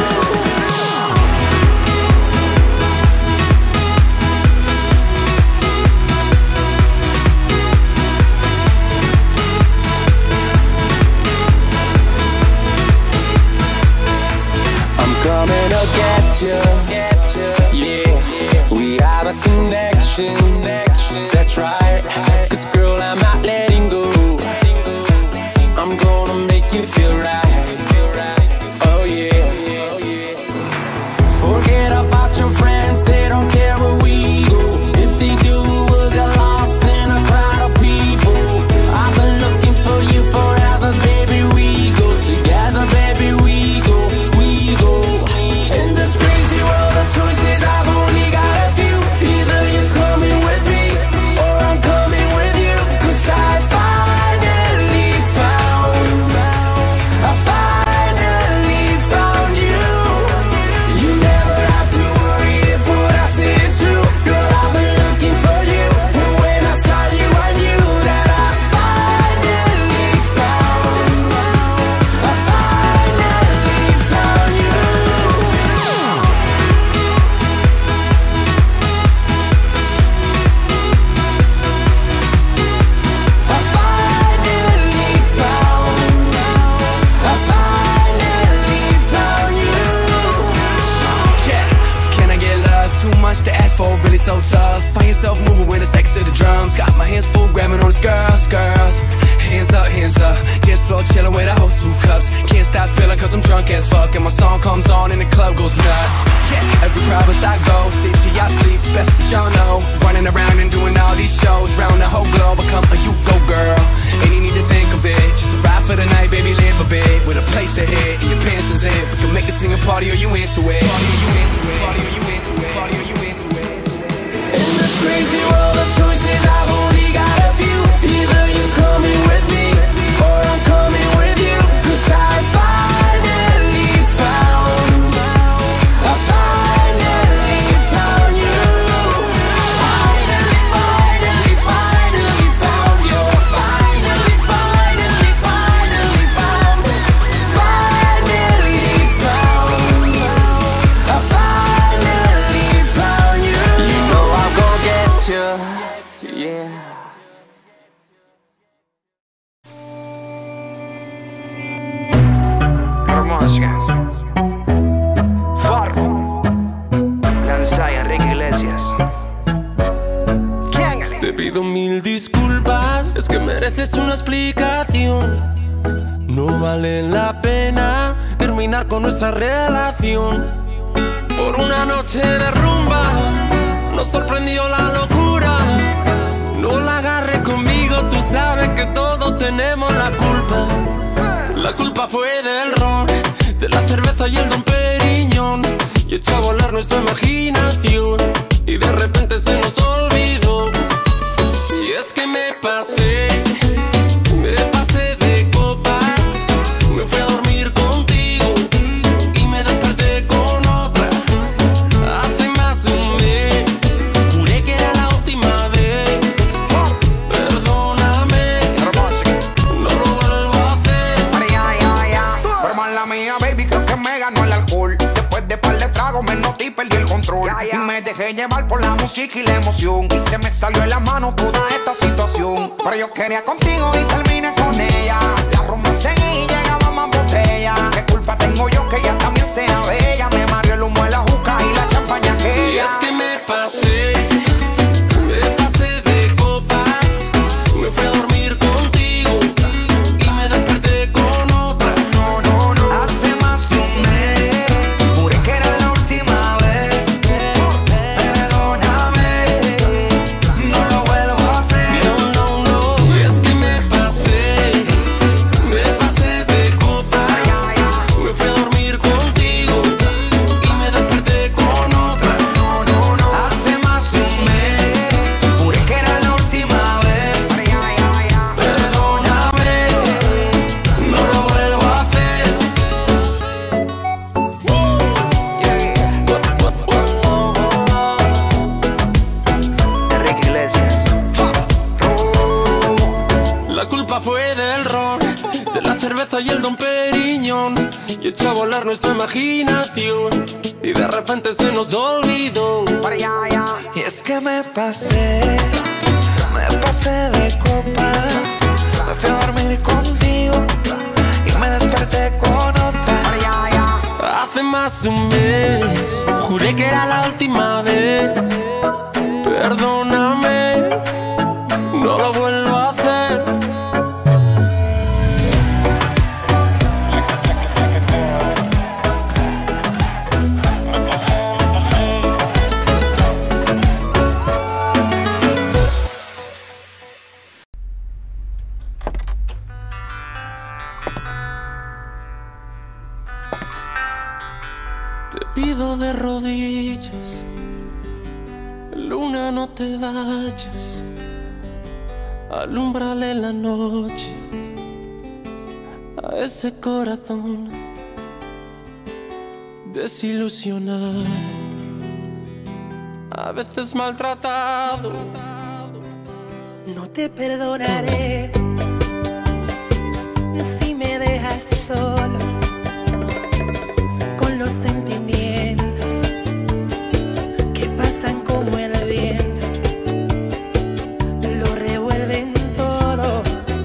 I'm coming to get you, yeah. We have a connection, that's right. 'Cause girl, I'm not letting go. I'm gonna make you feel right. Oh yeah. Forget about your friends, they don't care where we go. If they do, we'll get lost in a crowd of people. I've been looking for you forever, baby. We go together, baby. We go. In this crazy world of choices, I've only got a few. Either you're coming with me or I'm coming with you. 'Cause I finally found you. You never have to worry if what I say is true. Girl, I've been looking for you, and when I saw you, I knew that I finally found you. Yeah, so can I get love? Too much to ask for, really so tough. Find yourself moving with the sex to the drums. Got my hands full, grabbing on these girls. Hands up, dance floor chilling with a whole 2 cups. Can't stop spilling 'cause I'm drunk as fuck. And my song comes on and the club goes nuts. Yeah, every province I go, sit till y'all sleep, best that y'all know. Running around and doing all these shows, round the whole globe. I come, you go girl, ain't you need to think of it. Just a ride for the night, baby, live a bit. With a place to hit, and your pants is in. We can make this thing a party or you into it. In this crazy world of choices, I've only got a few. Either you're coming with me or I'm coming with you. 'Cause I finally found you. Finally found you. Finally found you. You know I'm gonna get you, yeah. Farro, Lanza y EnriqueIglesias. Te pido mil disculpas, es que mereces una explicación. No vale la pena terminar con nuestra relación. Por una noche de rumba nos sorprendió la locura. No la agarré conmigo, tú sabes que todos tenemos la culpa. La culpa fue del ron, de la cerveza y el Don Periñón. Y echó a volar nuestra imaginación y de repente se nos olvidó. Y es que me pasé de copas. Me fui a dormir contigo y me desperté con otra. Hace más de un mes juré que era la última vez. Perdóname, no lo vuelvo a hacer. Pero mala mía, baby, creo que me ganó el alcohol. Después de par de tragos me noté y perdí el control. Y me dejé llevar por la música y la emoción. Y se me salió en la mano toda esta situación. Pero yo quería contigo y terminé con ella. La rumba seguía y llegaba más botella. ¿Qué culpa tengo yo que ella también sea cerveza y el Don Periñón y echó a volar nuestra imaginación y de repente se nos olvidó. Y es que me pasé de copas, me fui a dormir contigo y me desperté con otra. Hace más de un mes juré que era la última vez. Perdóname, no lo vuelvo a hacer. Te pido de rodillas, luna, no te vayas, alúmbrale la noche a ese corazón desilusionado, a veces maltratado. No te perdonaré si me dejas solo con los sentimientos que pasan como el viento, lo revuelven todo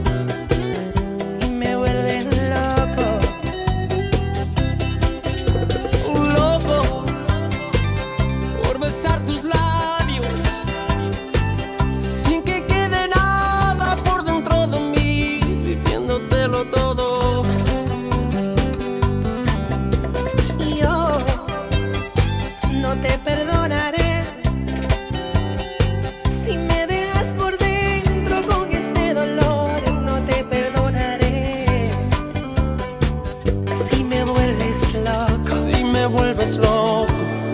y me vuelven loco. Loco por besar tus labios sin que quede nada por dentro de mí, diciéndotelo todo. Yo no te perdonaré si me dejas por dentro con ese dolor. No te perdonaré si me vuelves loco. Si me vuelves loco.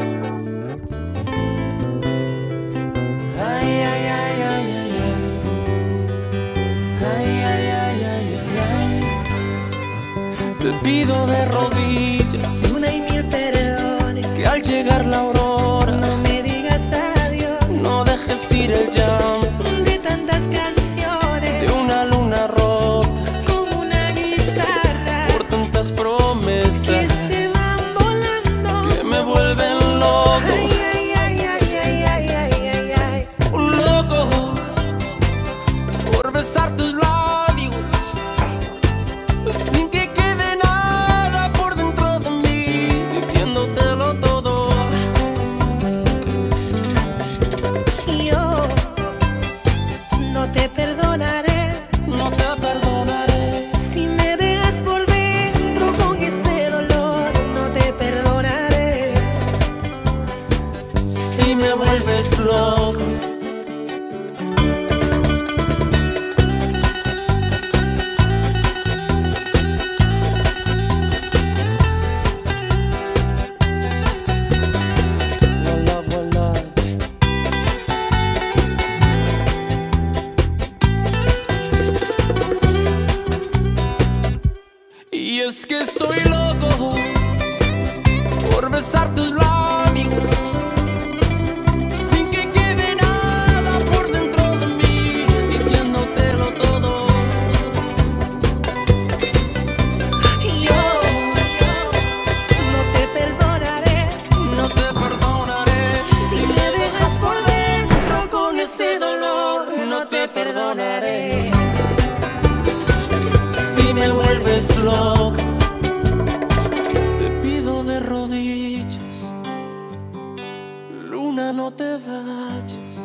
Ay, ay, ay, ay, ay, ay. Ay, ay, ay, ay, ay, ay. Te pido de rodillas Una y mil perdones, que al llegar la aurora no me digas adiós. no dejes ir el llanto De tantas canciones, de una luna rota como una guitarra por tantas que promesas se van volando. que me vuelven loco. Ay, ay, ay, ay, ay, ay, ay, ay, ay. Loco por besar tus labios sin que quede nada por dentro de mí, diciéndotelo todo. Yo no te perdonaré No te perdonaré si me dejas por dentro con ese dolor. No te perdonaré si me vuelves loco. Voila, voila. Y es que estoy loco por besar tus labios sin que quede nada por dentro de mí, diciéndotelo todo. Yo no te perdonaré No te perdonaré si me dejas por dentro con ese dolor. No te perdonaré si me vuelves loco. Te pido de rodillas, luna, no te vayas.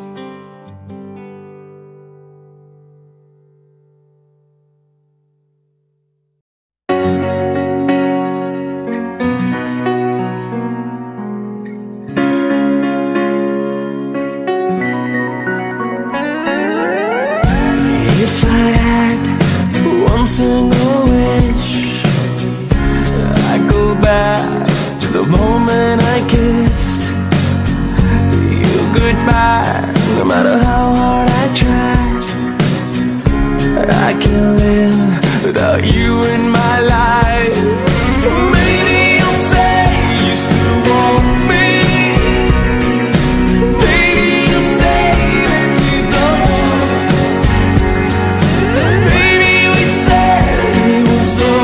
If I had one single wish, I'd go back to the moment I kissed you goodbye. No matter how hard I tried, I can't live without you in my life. Maybe you'll say you still want me. Maybe you'll say that you don't. Maybe we said it was so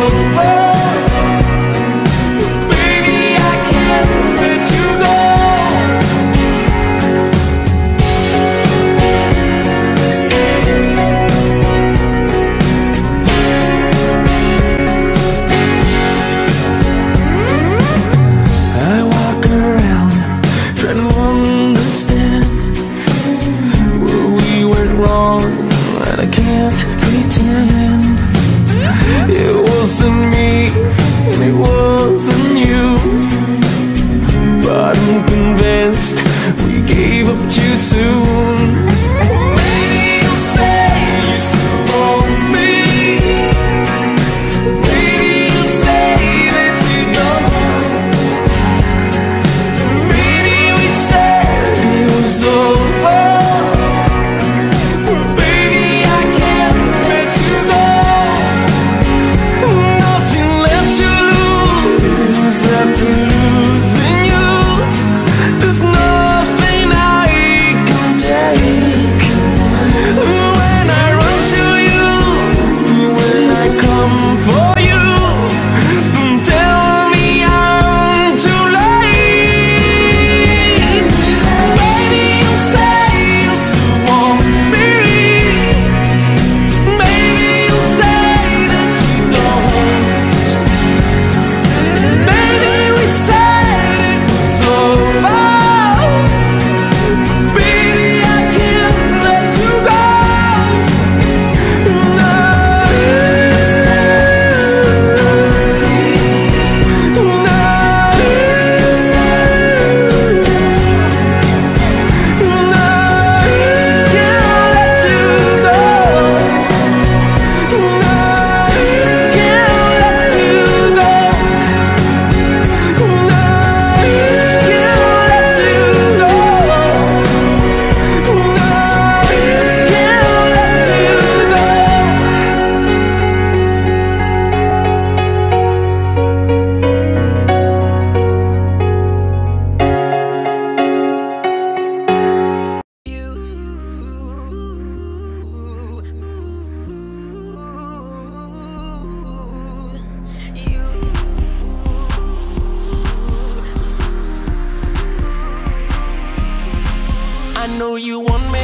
know you want me.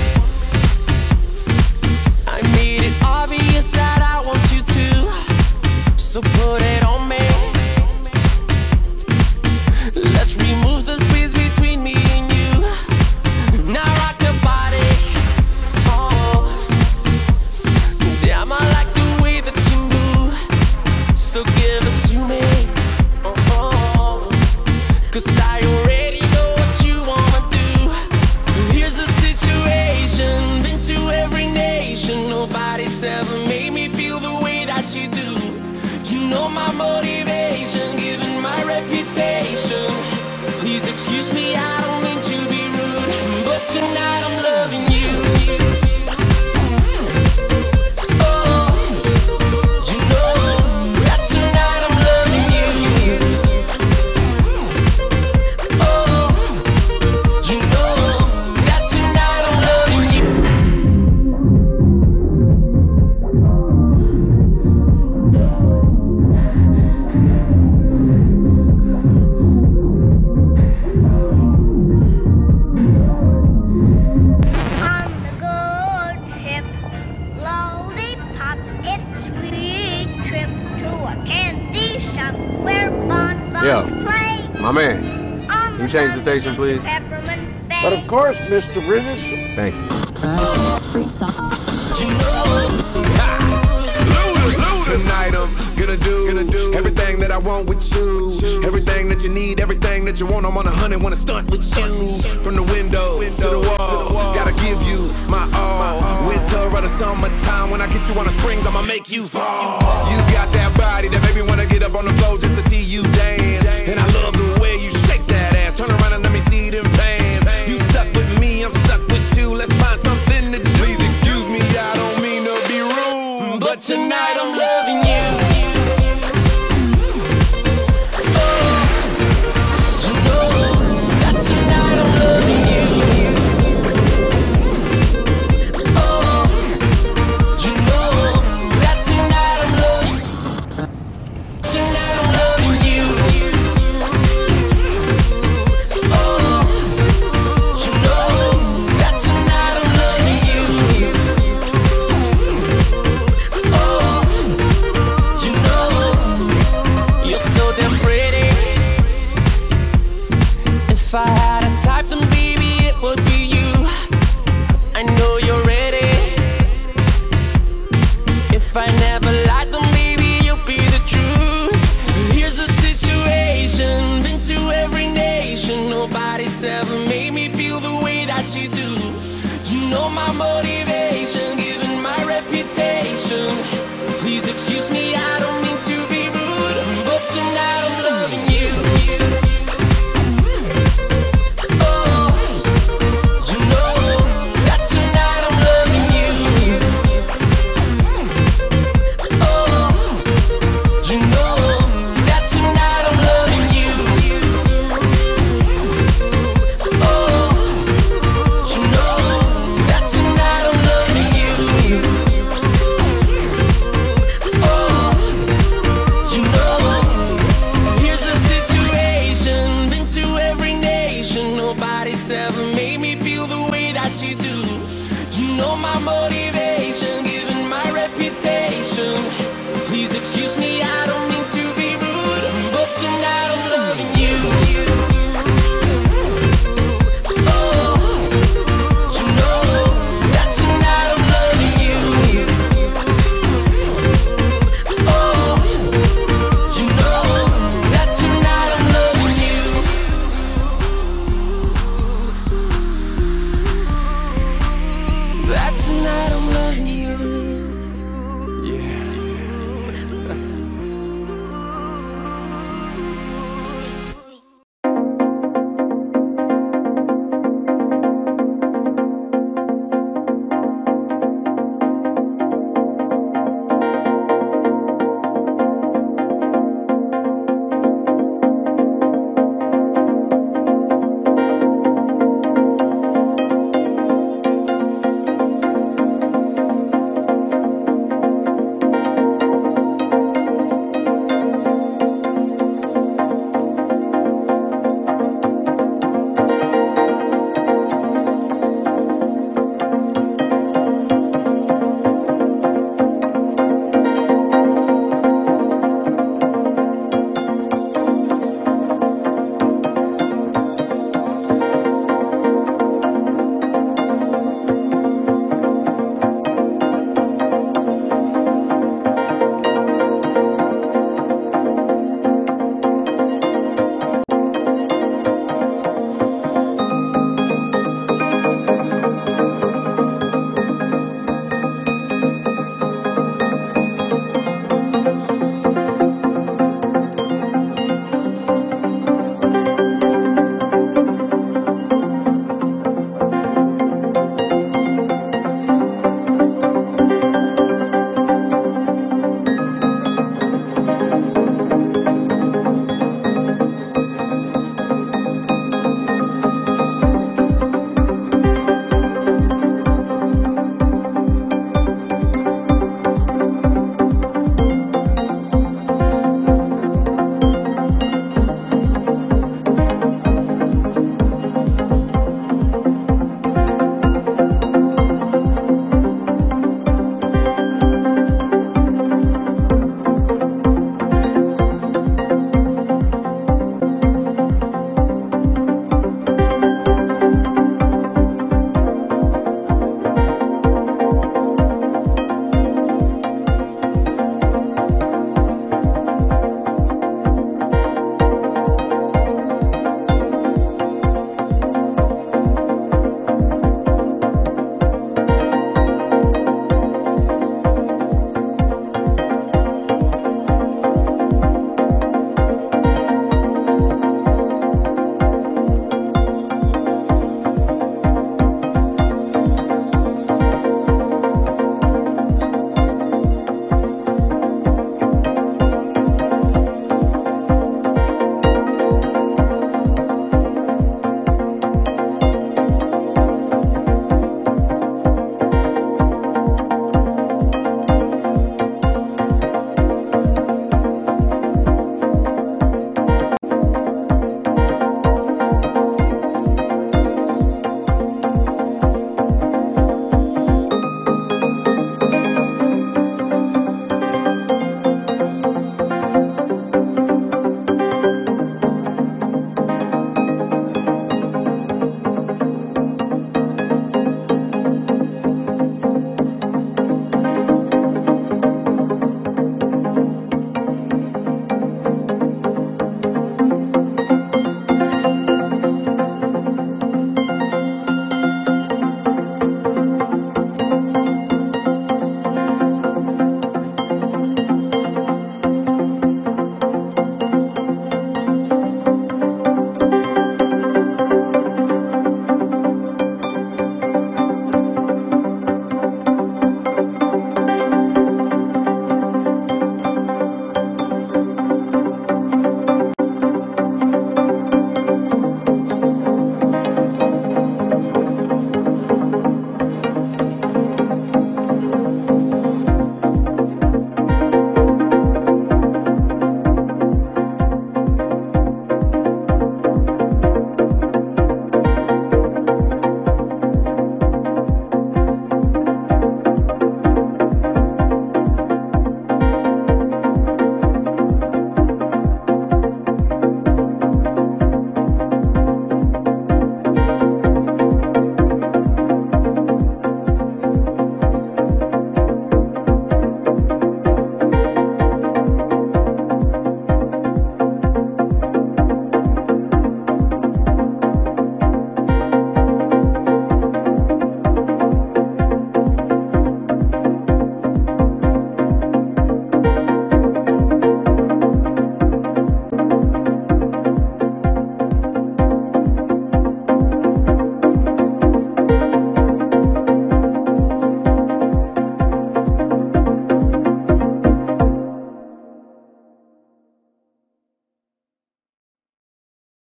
I made it obvious that I want you to, so put it on me. Let's remove the space between me and you. Now rock your body. Oh, damn, I like the way that you move, so give it to me. Oh, 'cause I already know what you wanna do. Here's the situation, been to every nation. Nobody's ever made me feel the way that you do. You know my motivation, given my reputation. Please excuse me, I don't mean to be rude, but tonight I'm loving you. Oh, you know that tonight I'm loving you. Oh, you know that tonight I'm loving you. On the good ship, lollipop, it's a sweet trip to a candy shop where bonbons Yo, play. my man, can you change the station, please? Peppermint bay. But of course, Mr. Bridges. Thank you. Tonight I'm gonna do everything that I want with you. Everything that you need, everything that you want. I'm on 100, wanna stunt with you. From the window to the wall, gotta give you my all. Winter or the summertime, when I get you on the springs, I'ma make you fall. You got that body that make me wanna get up on the floor just to see you dance.